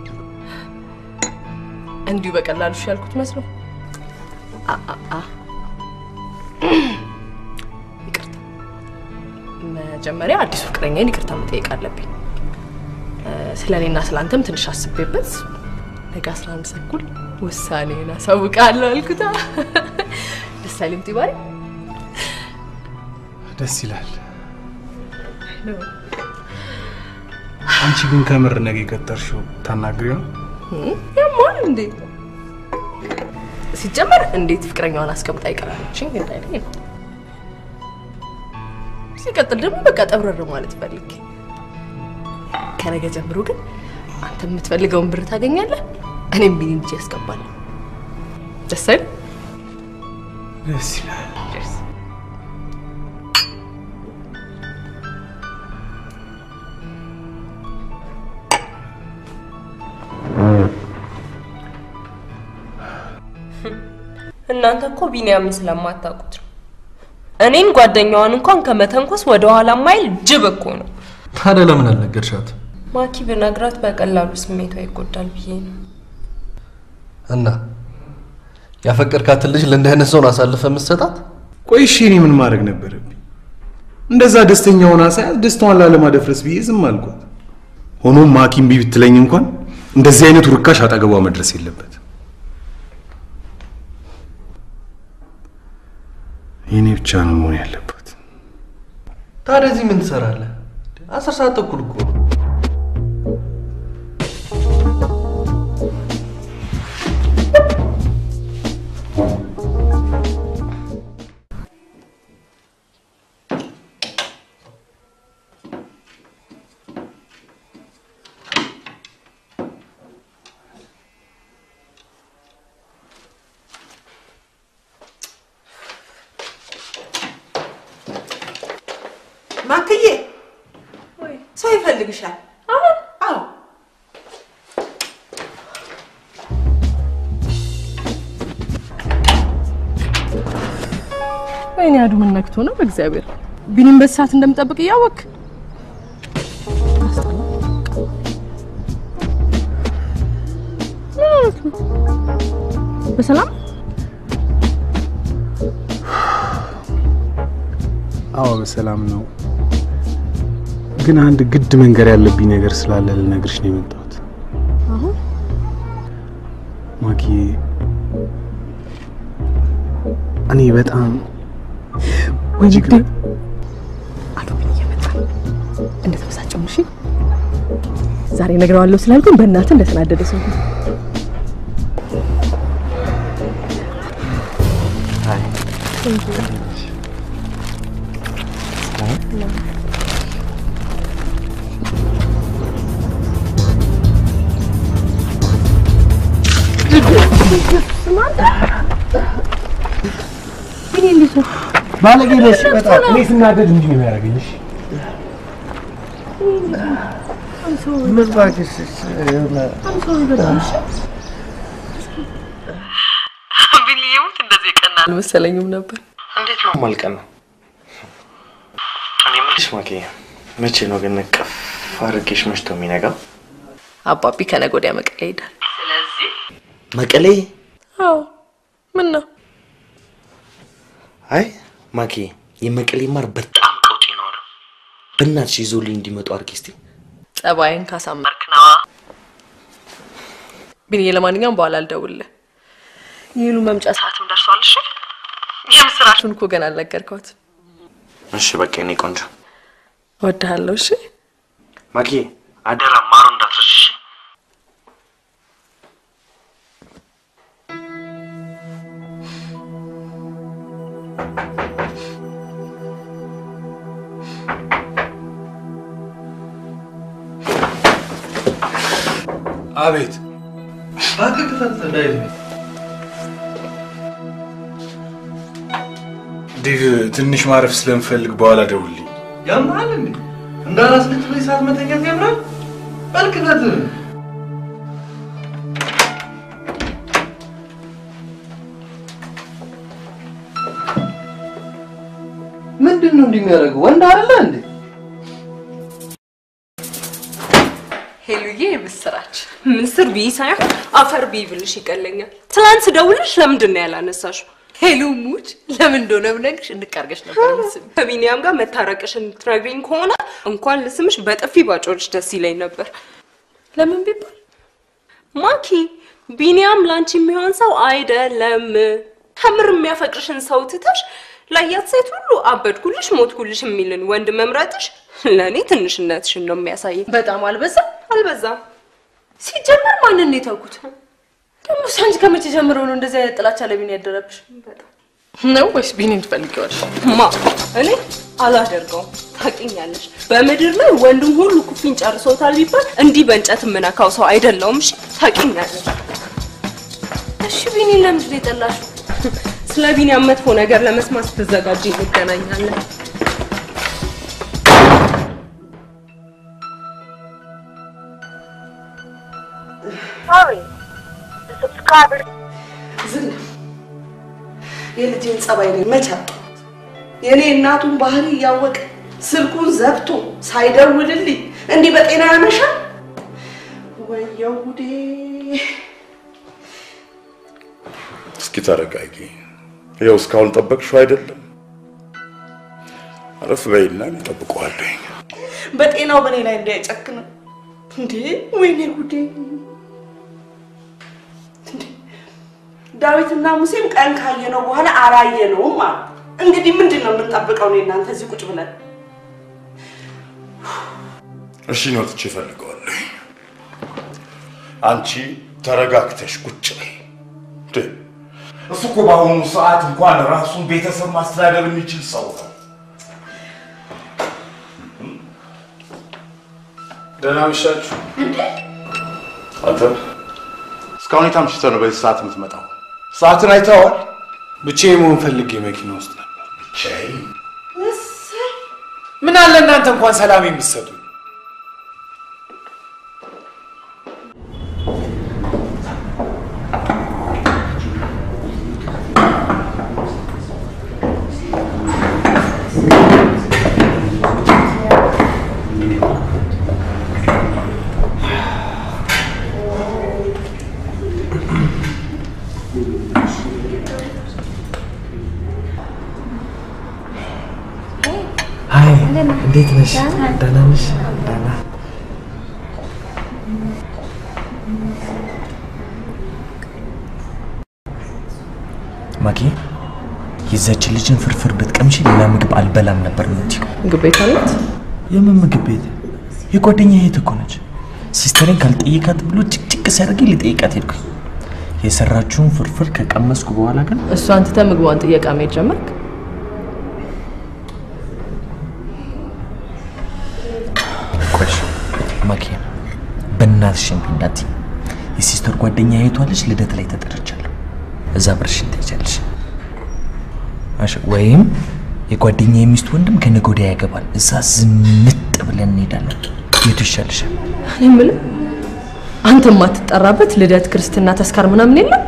እንዲሁ በቀላሉ ያልኩት መስሎ አ አ አ ይቅርታ መጀመሪያ አዲስ ፍቅረኛዬን ይቅርታ መጠየቅ አለብኝ። ስለኔና ስላንተም ትንሽ አስቤበት ነገ አስራ አንድ ሰዓት ውሳኔን አሳውቃለሁ አልኩታ። ደስ አይልም ቲባሪ? ደስ ይላል። አንቺ ግን ከምር ነገ የቀጠርሽው ታናግሪው? ያማል እንዴ? ሲጀመር እንዴት ፍቅረኛዋን አስቀምጣ ይቀራለችኝ እንዳይለኝ ነው። ሲቀጥል ደግሞ በቃ ጠብረር ማለት ፈልግ። ከነገ ጀምሮ ግን አንተ የምትፈልገውን ብር ታገኛለህ፣ እኔም ቢኒ እንጂ ያስቀባለሁ። ደስ አይል? ደስ ይላል። እናንተ እኮ ቢኒያምን ስለማታውቁት ነው። እኔን ጓደኛዋን እንኳን ከመተንኮስ ወደ ኋላ ማይል ጅብ እኮ ነው። ታዲያ ለምን አልነገርሻት? ማኪ ብነግራት በቀላሉ ስሜቷ ይጎዳል ብዬ ነው። እና ያፈቀርካትን ልጅ ለእንዲህ አይነት ሰው አሳልፈ መስጠት? ቆይ እሺ እኔ ምን ማድረግ ነበረብኝ? እንደዛ ደስተኛውን አሳያት ደስታዋን ላለማደፍረስ ብዬ ዝም አልኳት። ሆኖም ማኪም ቢ ብትለኝ እንኳን እንደዚህ አይነት ርካሽ አጠገቧ መድረስ የለበት። የኔ ብቻ ነው መሆን ያለበት። ታዲያ እዚህ ምን ትሰራለህ? አስር ሰዓት ተኩል እኮ ነው። ማክዬ ወይ ሰው ይፈልግሻል። አዎ አዎ ወይኔ አዱ ምን ነክቶ ነው? በእግዚአብሔር ቢኒም በሰዓት እንደምጠብቅ እያወቅ በሰላም አዎ በሰላም ነው። ግን አንድ ግድ መንገር ያለብኝ ነገር ስላለ ልነግርሽ ነው የመጣሁት። አሁን ማኪ እኔ በጣም ወይኔ አዱ ምን እየመጣ እንደተበሳጨው እሺ ዛሬ ነግረዋለሁ ስላልኩኝ በእናትህ እንደተናደደ ሰው አይ ባለጌ ነሽ በጣም። እኔ ስናደድ እንዲህ ነው የሚያደርገኝሽ። ምን ባክሽ ቢሊየሙት እንደዚህ ቀናል መሰለኝም ነበር። እንዴት ነው ማልቀን ነው? እኔ ምልሽ ማኪ መቼ ነው ግን ነቀፍ አርጌሽ መሽቶ የሚነጋው? አባቢ ከነገ ወዲያ መቀሌ ይሄዳል። ስለዚህ መቀሌ? አዎ ምን ነው? አይ ማኪ የመቀሌ ማር በጣም ቀውጢ ነው። በእናትሽ ይዞልኝ እንዲመጡ አርጊ እስቲ። ጸባይን ካሳመርክ ነው። ቢኒ ለማንኛውም በኋላ አልደውልልህ። ይሉ መምጫ ሰዓትም ደርሷል። እሺ የምስራቹን እኮ ገና አልነገርኳት። እሺ በቃ እኔ ቆንጆ እወድሃለሁ። እሺ ማኪ አደራ ማሩ እንዳትረሺ። አቤት ባክህ ክፈት እንዳይል ዲቭ ትንሽ ማረፍ ስለምፈልግ በኋላ ደውልልኝ። ያምራል እንዴ? እንዳራስ ልጅ ላይ ሰዓት መተኛት ያምራል? በል ክፈት። ምንድን ነው እንደሚያደርገው? ወንድ አይደለ እንዴ? ሄሉዬ ምስራች ምስር ቢ ሳይሆን አፈር ቢ ብልሽ ይቀለኛል። ትላንት ደውልሽ ለምንድን ነው ያላነሳሽው? ሄሉ ሙች ለምን እንደሆነ ብነግርሽ እንድቀርገሽ ነበር ምስል ከቢኒያም ጋር መታረቅሽን ትነግሪኝ ከሆነ እንኳን ልስምሽ በጥፊ ባጮልሽ ደስ ይለኝ ነበር። ለምን ቢባል ማኪ ቢኒያም ላንቺ የሚሆን ሰው አይደለም። ከምር የሚያፈቅርሽን ሰው ትተሽ ላያት ሴት ሁሉ አበድኩልሽ ሞትኩልሽ የሚልን ወንድ መምረጥሽ ለኔ ትንሽነትሽን ነው የሚያሳየው። በጣም አልበዛ አልበዛ ሲጀመር ማንን ነው የተውኩት? ደግሞ ሳንጅ ከመቼ ጀምሮ ነው እንደዚህ አይነት ጥላቻ ለቢኒ ያደረብሽ? ነው ወይስ ቢኒን ትፈልጊዋለሽ? ማ እኔ አላደርገውም። ታውቂኛለሽ፣ በምድር ላይ ወንዱን ሁሉ ኩፊን ጨርሶታል ቢባል እንዲህ በእንጨት የምነካው ሰው አይደለሁም። እሺ ታውቂኛለሽ። እሺ ቢኒ ለምንድን ነው የጠላሽው? ስለ ቢኒያም መጥፎ ነገር ለመስማት ስትዘጋጂ እንገናኛለን። Sorry, the subscriber. ዝም የልጅን ጸባይ ነው መቻ የኔ እናቱን ባህሪ እያወቀ ስልኩን ዘግቶ ሳይደውልልኝ እንዲህ በጤና ያመሻል? ወየው ጉዴ! እስኪ ተረጋጊ። ይኸው እስካሁን ጠበቅሽው አይደለም? አረፍ በይና እጠብቀዋለሁ። በጤናው በኔ ላይ እንዳይጨክን እንዴ! ወይኔ ጉዴ! ዳዊትና ሙሴም ቀን ካየነው በኋላ አላየነውም ማለት እንግዲህ ምንድነው የምንጠብቀው ነው እናንተ እዚህ ቁጭ ብለን? እሺ ነው ትቼ እፈልገዋለሁ። አንቺ ተረጋግተሽ ቁጭ በይ። እንዴ እሱ እኮ በአሁኑ ሰዓት እንኳን ራሱን ቤተሰብ ማስተዳደር የሚችል ሰው ነው። ደህና መሻችሁ። እንዴ አንተ እስካሁን የት አምሽተህ ነው በዚህ ሰዓት የምትመጣው? ሰዓትን አይተኸዋል? ብቻዬን መሆን ፈልጌ መኪና ውስጥ ነበር። ብቻዬን? ምን አለ እናንተ እንኳን ሰላም የምትሰጡ። እንዴት ነሽ? ደህና ነሽ? ደህና ማኪ፣ የዛችን ልጅን ፍርፍር ብትቀምሺ ሌላ ምግብ አልበላም ነበር የምትይው። ምግብ ቤት አላት? የምን ምግብ ቤት? የጓደኛዬ እህት እኮ ነች። ሲስተሬን ካልጠየቃት ብሎ ጭቅጭቅ ሲያደርገኝ ልጠይቃት ሄድኩኝ። የሰራችውን ፍርፍር ከቀመስኩ በኋላ ግን እሷን ትተህ ምግቧን ጥየቃ መሄድ ጀመርክ? ማኪ በእናትሽ እንዳት የሲስተር ጓደኛ እህቷለች ልደት ላይ ተጠርቻለሁ። እዛ ብርሽን ትይዣለሽ። አሽ ወይም የጓደኛ የሚስት ወንድም ከነገ ወዲያ ያገባል። እዛ ዝምጥ ብለን እንሄዳለን። የቱ ይሻልሻል? እኔ የምልህ አንተ የማትጠራበት ልደት፣ ክርስትና፣ ተስካር ምናምን የለም?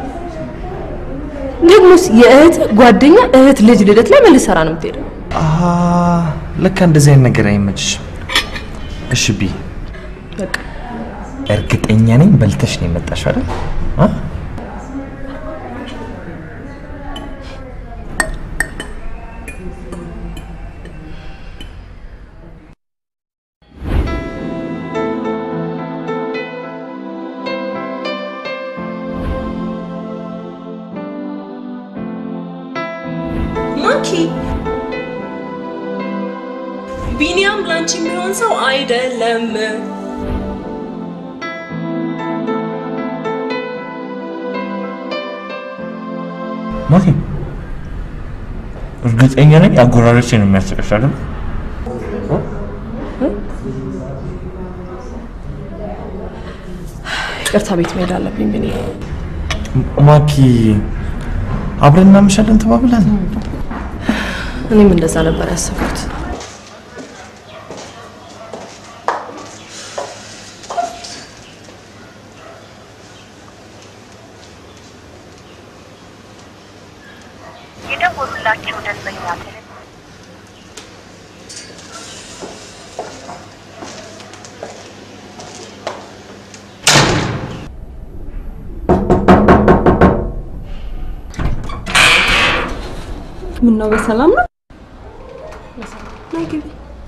ደግሞስ የእህት ጓደኛ እህት ልጅ ልደት ላይ ምን ልትሰራ ነው የምትሄደው? አሃ ለካ እንደዚህ አይነት ነገር አይመችሽም። እሺ ቢ በቃ እርግጠኛ ነኝ በልተሽ ነው የመጣሽው አይደል? አ ማኪ ቢኒያም ላንቺ የሚሆን ሰው አይደለም። ማኪ እርግጠኛ ነኝ አጎራረስሽ ነው የሚያስቀሽ አይደል? ይቅርታ ቤት መሄድ አለብኝ ቢኒ። ማኪ አብረን እናምሻለን ተባብለን። እኔም እንደዛ ነበር ያሰብኩት። የደወሉላቸው ደንበኛ ምን ነው በሰላም ነው? ነይ ግቢ።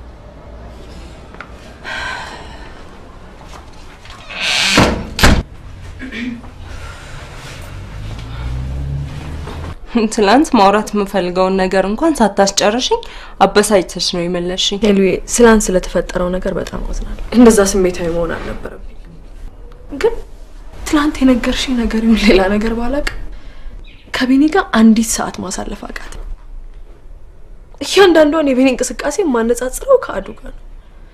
ትላንት ማውራት የምፈልገውን ነገር እንኳን ሳታስጨርሽኝ አበሳጭተሽ ነው የመለስሽኝ። ሄሉዬ ስላንት ስለተፈጠረው ነገር በጣም አዝናለሁ። እንደዛ ስሜታዊ መሆን አልነበረብኝ። ግን ትላንት የነገርሽኝ ነገር ይሁን ሌላ ነገር ባላቅ ከቢኒ ጋር አንዲት ሰዓት ማሳለፍ አቃተኝ። እያንዳንዷን የቢኒ እንቅስቃሴ ማነጻጽረው ከአዱ ጋር ነው።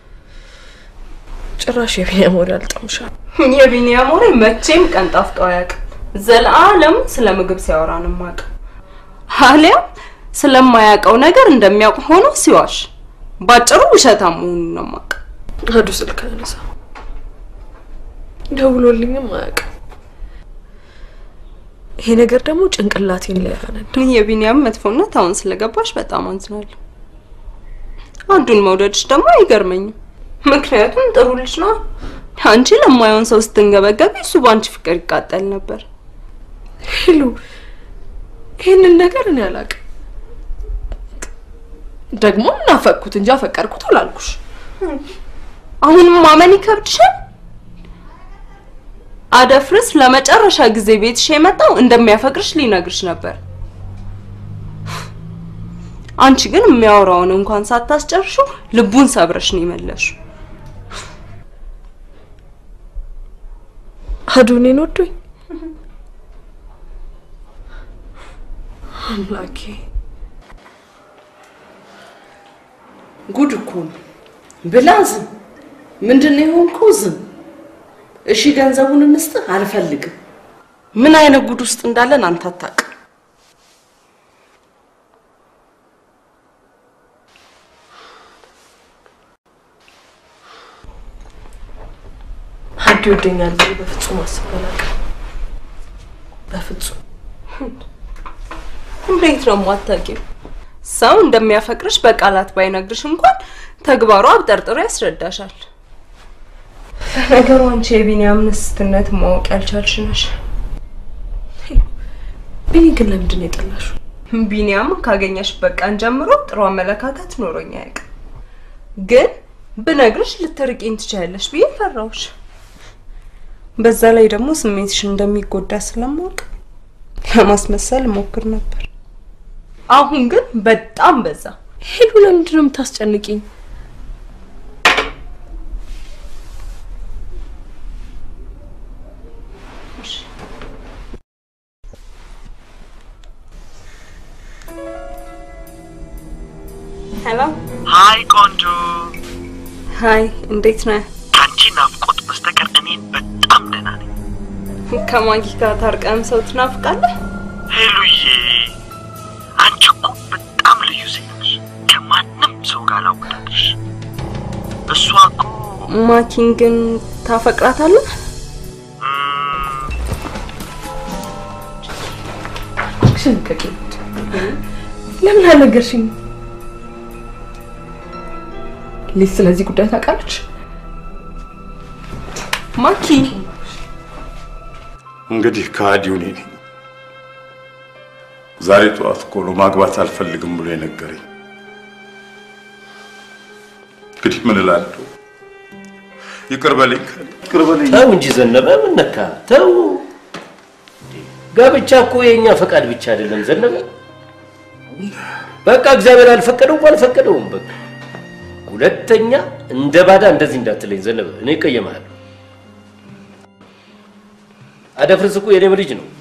ጭራሽ የቢኒ አሞሬ አልጠምሻል። የቢኒ አሞሬ መቼም ቀን ጣፍጦ አያውቅም። ዘላለም ስለ ምግብ ሲያወራ ነው የማውቀው። አሊያም ስለማያውቀው ነገር እንደሚያውቅ ሆኖ ሲዋሽ፣ ባጭሩ ውሸታም መሆኑን ነው የማውቀው። አዱ ስልክ አነሳ፣ ደውሎልኝም አያውቅም። ይሄ ነገር ደግሞ ጭንቅላቴን ላይ ያፈነዳ። የቢኒያም መጥፎነት አሁን ስለገባሽ በጣም አዝናለሁ። አንዱን መውደድሽ ደግሞ አይገርመኝም። ምክንያቱም ጥሩ ልጅ ነው። አንቺ ለማይሆን ሰው ስትንገበገቢ እሱ ባንቺ ፍቅር ይቃጠል ነበር። ሄሉ ይሄንን ነገር እኔ አላውቅም። ደግሞ እናፈቅኩት እንጂ አፈቀርኩት አላልኩሽ። አሁንም ማመን ይከብድሻል። አደፍርስ ለመጨረሻ ጊዜ ቤትሽ የመጣው እንደሚያፈቅርሽ ሊነግርሽ ነበር። አንቺ ግን የሚያወራውን እንኳን ሳታስጨርሹ ልቡን ሰብረሽ ነው የመለሽው። አዱኔን ወዶኝ አምላኬ ጉድ እኮ ነው። ብላዝም ምንድነው የሆንከው? ዝም እሺ ገንዘቡን እንስጥህ አልፈልግም። ምን አይነት ጉድ ውስጥ እንዳለን አንተ አታውቅም። ሀዲ ወደኛል በፍጹም አስበላቀ በፍጹም እንዴት ነው የማታውቂው? ሰው እንደሚያፈቅርሽ በቃላት ባይነግርሽ እንኳን ተግባሩ አብጠርጥሮ ያስረዳሻል። ነገሩ አንቺ የቢኒያም ንስትነት ማወቅ ያልቻልሽ ነሽ። ቢኒ ግን ለምንድን ነው የጠላሽው? ቢኒያም ካገኘሽ በቃን ጀምሮ ጥሩ አመለካከት ኖሮኝ አያውቅም። ግን ብነግርሽ ልትርቂኝ ትችያለሽ ብዬ ፈራሁሽ። በዛ ላይ ደግሞ ስሜትሽ እንደሚጎዳ ስለማውቅ ለማስመሰል ሞክር ነበር። አሁን ግን በጣም በዛ። ሄሉ ለምንድን ነው የምታስጨንቂኝ? ሄሎ ሃይ ቆንጆ። ሃይ እንዴት ነህ? ካንቺ ናፍቆት በስተቀር እኔን በጣም ደህና ነኝ። ከማጊ ጋር ታርቀን ሰው ትናፍቃለህ? ሄሉዬ አንቺ እኮ በጣም ልዩ ሴት ነሽ። ከማንም ሰው ጋር ላወዳድርሽ። እሷ እኮ ማኪን ግን ታፈቅራታለህ? ሽንቀቂ ለምን አልነገርሽኝ? ሊስ ስለዚህ ጉዳይ ታውቃለች? ማኪ እንግዲህ ከሃዲው ነኝ። ዛሬ ጠዋት እኮ ነው ማግባት አልፈልግም ብሎ የነገረኝ። እንግዲህ ምን እላለሁ? ይቅር በለኝ ይቅር በለኝ። ተው እንጂ ዘነበ፣ ምን ነካ? ተው። ጋብቻ እኮ የኛ ፈቃድ ብቻ አይደለም ዘነበ። በቃ እግዚአብሔር አልፈቀደውም አልፈቀደውም በቃ። ሁለተኛ እንደ ባዳ እንደዚህ እንዳትለኝ ዘነበ፣ እኔ እቀየምሃለሁ። አደፍርስ እኮ የኔም ልጅ ነው።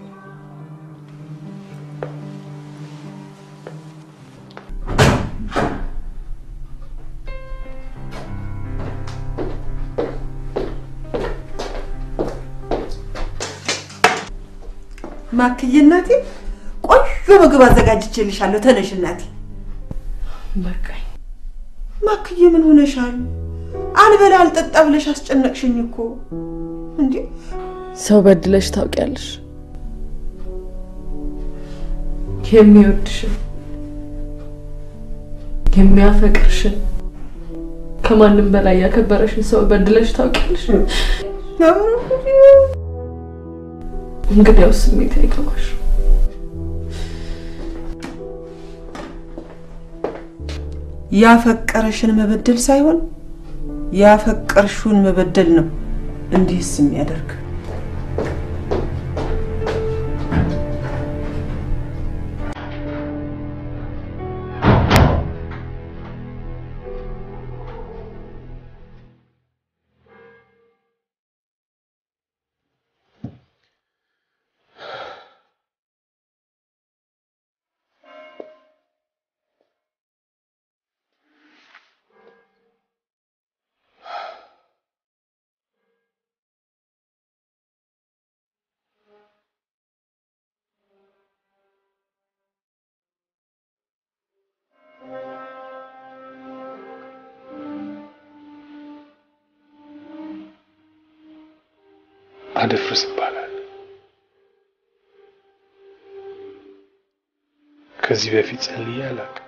ማክዬ እናቴ ቆንጆ ምግብ አዘጋጅቼልሻለሁ። ተነሽ እናቴ። በቃኝ። ማክዬ ምን ሆነሻል? አልበላ አልጠጣ ብለሽ አስጨነቅሽኝ እኮ እንዴ። ሰው በድለሽ ታውቂያለሽ? የሚወድሽን የሚያፈቅርሽን ከማንም በላይ ያከበረሽን ሰው በድለሽ ታውቂያለሽ? እንግዲያው ስሜት አይገባሽ። ያፈቀረሽን መበደል ሳይሆን ያፈቀርሽውን መበደል ነው እንዲህስ የሚያደርግ። አደፍርስ ይባላል። ከዚህ በፊት ጸልዬ አላውቅም።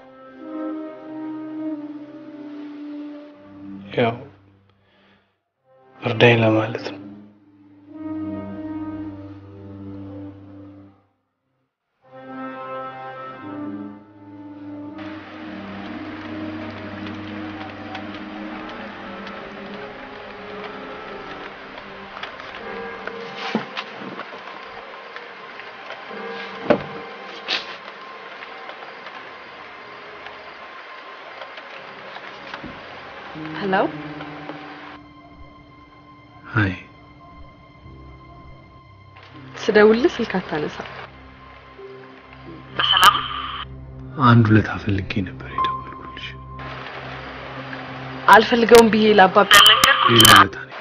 ያው እርዳኝ ለማለት ነው። Hello? Hi. ስደውልልህ ስልክ አታነሳም። በሰላም አንድ ሁለት አፈልጌ ነበር የደወልኩልሽ። አልፈልገውም ብዬ ለአባባ ያልነገርኩት ሌላ ቦታ ነኝ።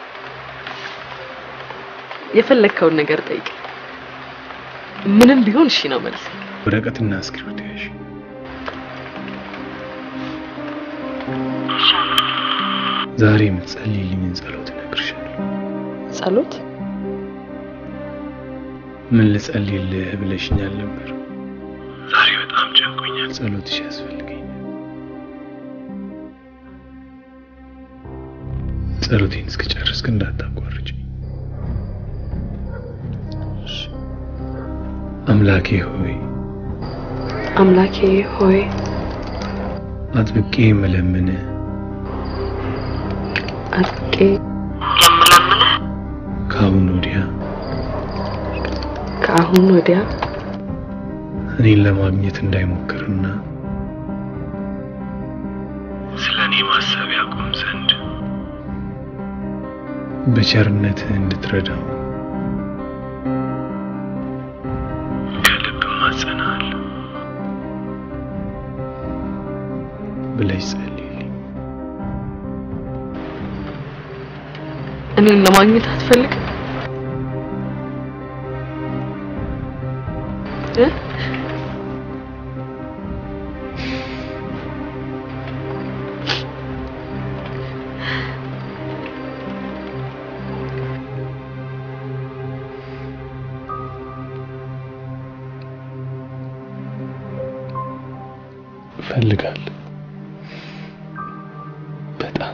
የፈለግከውን ነገር ጠይቅ። ምንም ቢሆን እሺ ነው መልስ። ወረቀትና እስክሪብቶ ያዥ። ዛሬ የምትጸልይልኝን ጸሎት እነግርሻለሁ። ጸሎት? ምን ልጸልይልህ ብለሽኛል ነበር? ዛሬ በጣም ጨንቆኛል። ጸሎትሽ ያስፈልገኛል። ጸሎቴን እስክጨርስ ግን እንዳታቋርጪ። አምላኬ ሆይ አምላኬ ሆይ አጥብቄ የምለምንህ አጥብቄ የምለምንህ ከአሁን ወዲያ ከአሁን ወዲያ እኔን ለማግኘት እንዳይሞክርና ስለኔ ማሰብ ያቆም ዘንድ በቸርነትህ እንድትረዳው ከልብ ማጸናለሁ ብለሽ ጸልይልኝ። እኔን ለማግኘት አትፈልግም? እ እፈልጋለሁ በጣም።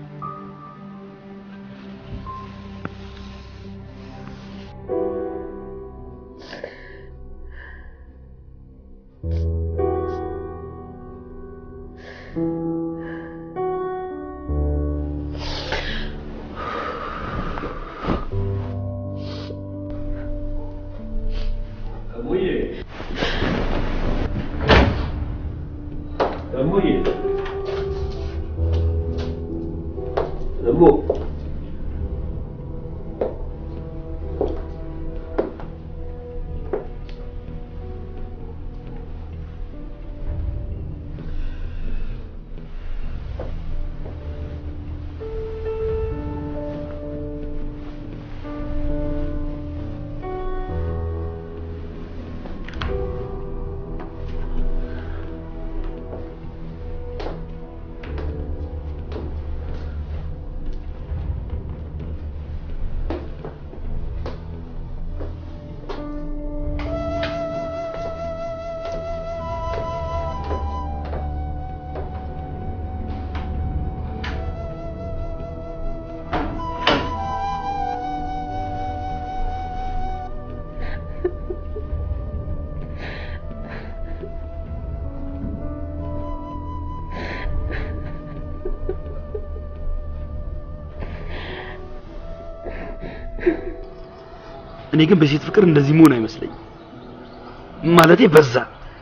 እኔ ግን በሴት ፍቅር እንደዚህ መሆን አይመስለኝም። ማለቴ በዛ።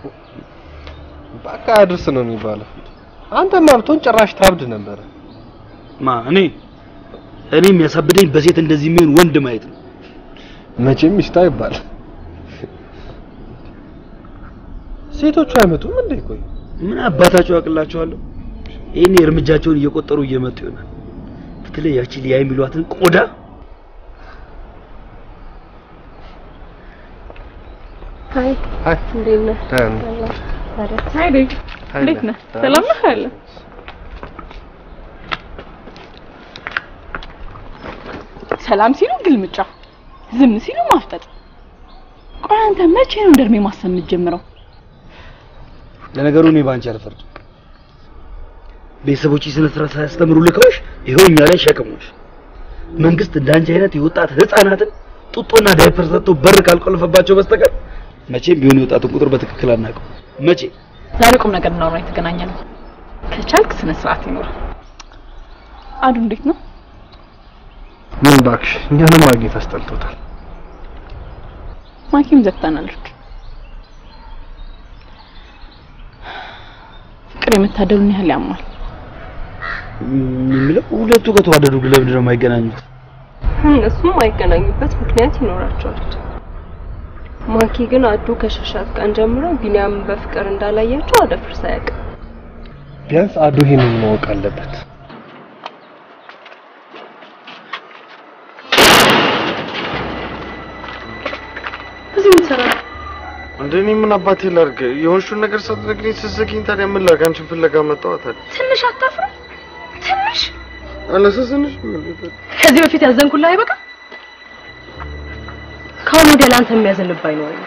በቃ አድርስ ነው የሚባለው። አንተማ ብትሆን ጭራሽ ታብድ ነበር። ማ እኔ እኔ የሚያሳብደኝ በሴት እንደዚህ የሚሆን ወንድ ማየት ነው። መቼም ይስታ ይባል። ሴቶቹ አይመጡም እንዴ? ቆይ ምን አባታቸው ያቅላቸዋለሁ? ይሄኔ እርምጃቸውን እየቆጠሩ እየመጡ ይሆናል። በተለይ ያቺ ሊያ የሚሏትን ቆዳ ሃይ ሃይ እንዴት ነህ? ሃይ ዴቭ እንዴት ነህ? ሰላም ነህ? አለ ሰላም ሲሉ ግልምጫ፣ ዝም ሲሉ ማፍጠጥ። ቆይ አንተ መቼ ነው እንደርሜ ማሰብ የምትጀምረው? ለነገሩ እኔ ባንቺ አልፈርድም። ቤተሰቦች ስነ ስርዓት ሳያስተምሩ ልከውሽ ይኸው እኛ ላይ ሸክሞሽ። መንግስት እንዳንቺ አይነት የወጣት ህፃናትን ጡጦና ዳይፐር ሰጥቶ በር ካልቆለፈባቸው በስተቀር መቼም ቢሆን የወጣቱን ቁጥር በትክክል አናውቀው። መቼ ዛሬ ቁም ነገር ነው ነው የተገናኘነው። ከቻልክ ስነ ስርዓት ይኖር። አዱ እንዴት ነው? ምን እባክሽ እኛንም ማግኘት አስጠልቶታል። ማኪም ዘግታናለች። ፍቅር የምታደሉን ያህል ያማል። የሚለው ሁለቱ ከተዋደዱ ለምንድን ነው የማይገናኙት? እነሱም አይገናኙበት ምክንያት ይኖራቸዋል። ማኪ ግን አዱ ከሸሻት ቀን ጀምሮ ቢኒያምን በፍቅር እንዳላያቸው አደፍርስ አያውቅም። ቢያንስ አዱ ይሄንን ማወቅ አለበት። እዚህ ምን ሰራ? እንደኔ ምን አባቴ ላድርግ? የሆንሽውን ነገር ሳትነግሪኝ ስትዘጊኝ ታዲያ ምን ላድርግ? አንቺን ፍለጋ መጣሁ ታዲያ። ትንሽ አታፍርም? ትንሽ አላሳዝንሽ? ከዚህ በፊት ያዘንኩልህ አይበቃ? ካሁን ወዲያ ለአንተ የሚያዝን ልብ አይኖርም።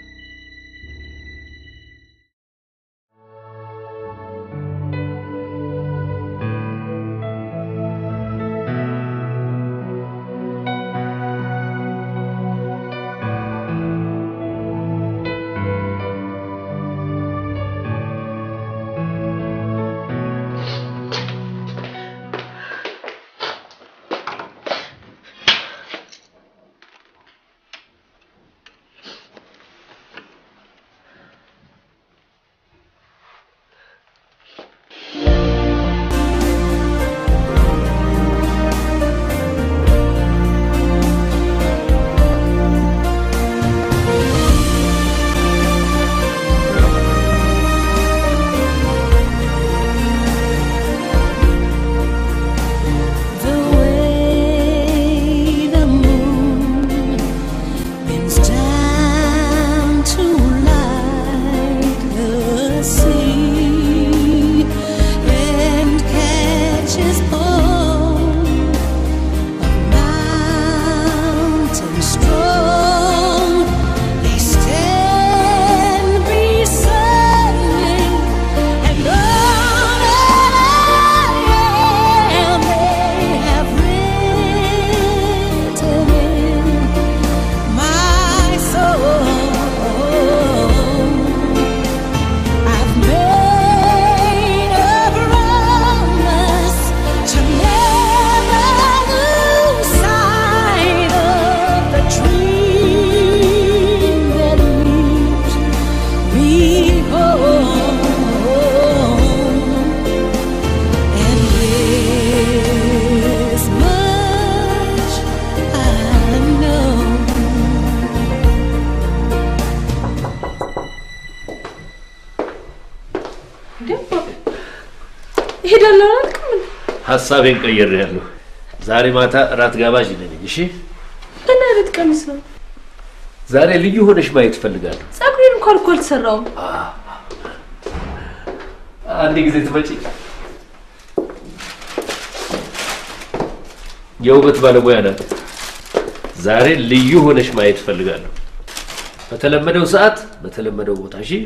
ሐሳቤን ቀይሬያለሁ። ዛሬ ማታ ራት ጋባዥ ነኝ። እሺ ምን አይነት ቀሚስ ነው? ዛሬ ልዩ ሆነሽ ማየት ፈልጋለሁ። ጸጉሬን እንኳን እኮ አልተሰራውም። አንድ ጊዜ ትመጪ። የውበት ባለሙያ ናት። ዛሬ ልዩ ሆነሽ ማየት ፈልጋለሁ። በተለመደው ሰዓት በተለመደው ቦታ። እሺ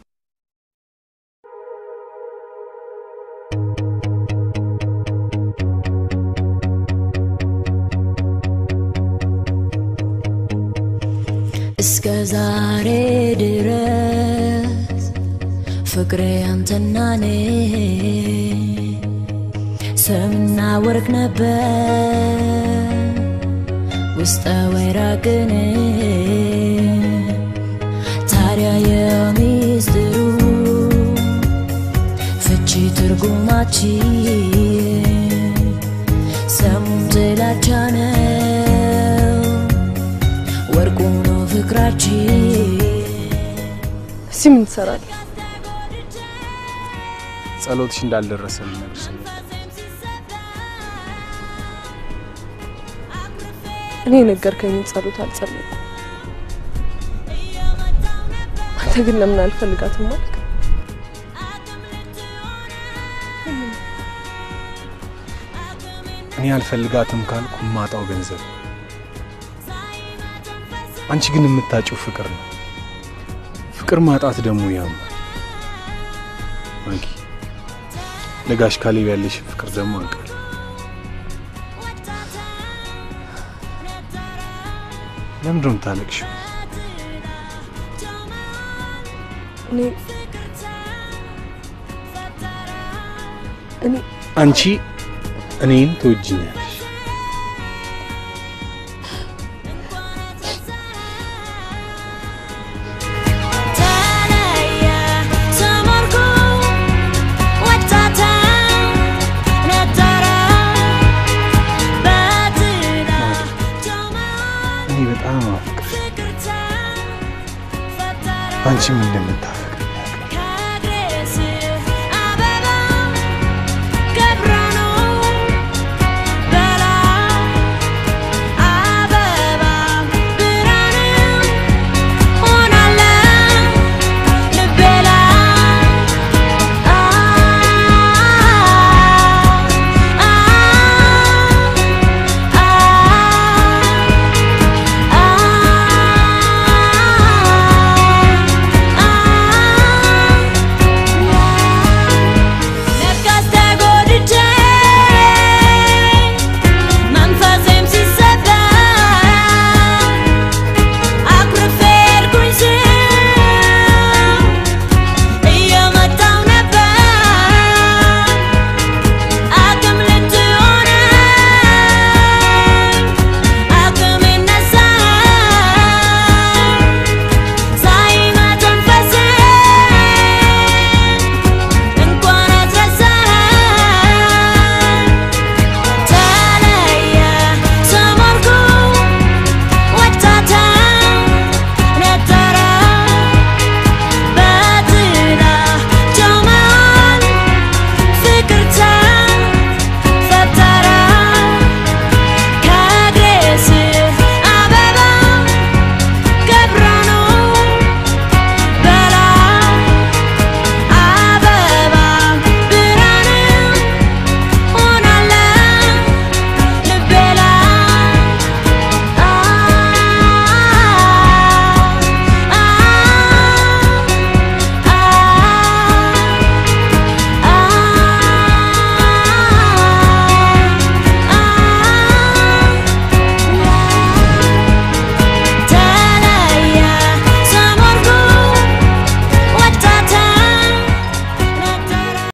እስከ ዛሬ ድረስ ፍቅሬ አንተና እኔ ሰምና ወርቅ ነበር ውስጠ ወይራ ግን ታዲያ የሚስጥሩ ፍቺ ትርጉማችን ሰሙም ጥላቻ ነው ወርቁ ነው ፍቅራችን። እዚህ ምን ትሰራለህ? ጸሎትሽ እንዳልደረሰ ልነግርሽ ነው። እኔ ነገርከኝ ጸሎት አልጸለይኩም። አንተ ግን ለምን አልፈልጋትም ማለት? እኔ አልፈልጋትም ካልኩ ማጣው ገንዘብ፣ አንቺ ግን የምታጭው ፍቅር ነው። ፍቅር ማጣት ደግሞ ያም ማጊ ለጋሽ ካሌብ ያለሽ ፍቅር ደግሞ አንቀር ለምንድን ነው የምታለቅሽው? እኔ እኔ አንቺ እኔን ትወጂኛለሽ። አንቺ ምን እንደምታ